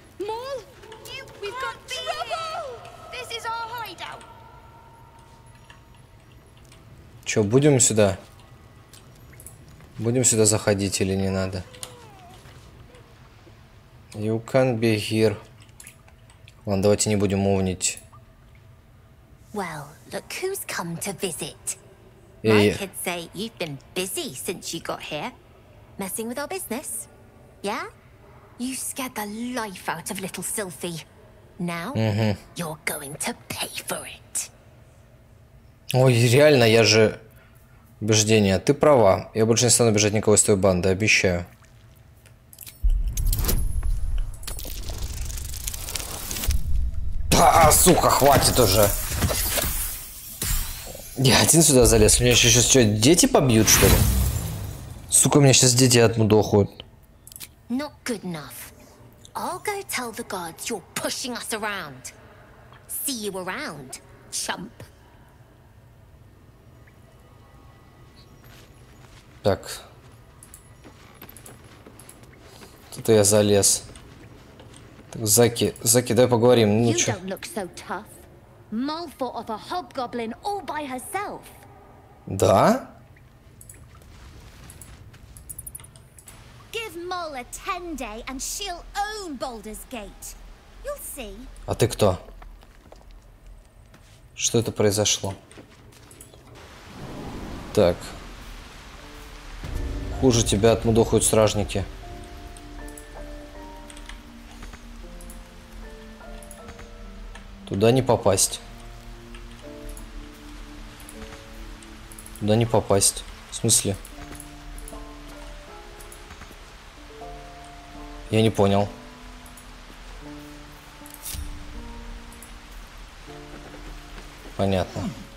Чё, будем сюда? Будем сюда заходить или не надо? You can't be here. Ладно, давайте не будем умнить. Well, look who's come to visit. Yeah, My yeah. kids say you've been busy since you got here. Messing with our business. Yeah? You scared the life out of little Sylphie. Now, Угу. you're going to pay for it. Ой, реально, я же... Убеждение. Ты права. Я больше не стану бежать никого из той банды, обещаю. А, сука, хватит уже. Я один сюда залез. Меня сейчас что, дети побьют, что ли? Сука, меня сейчас дети отмудохают. Not good enough. I'll go tell the gods you're pushing us around. See you around, chump. Так. Тут я залез. Так, Заки, Заки, давай поговорим. Ну, You чё? don't look so tough. Mole fought off a hobgoblin all by herself. Да? Give Mull a ten day and she'll own Baldur's Gate. You'll see. А ты кто? Что это произошло? Так. Хуже тебя отмудохают стражники. Туда не попасть. Туда не попасть. В смысле? Я не понял. Понятно.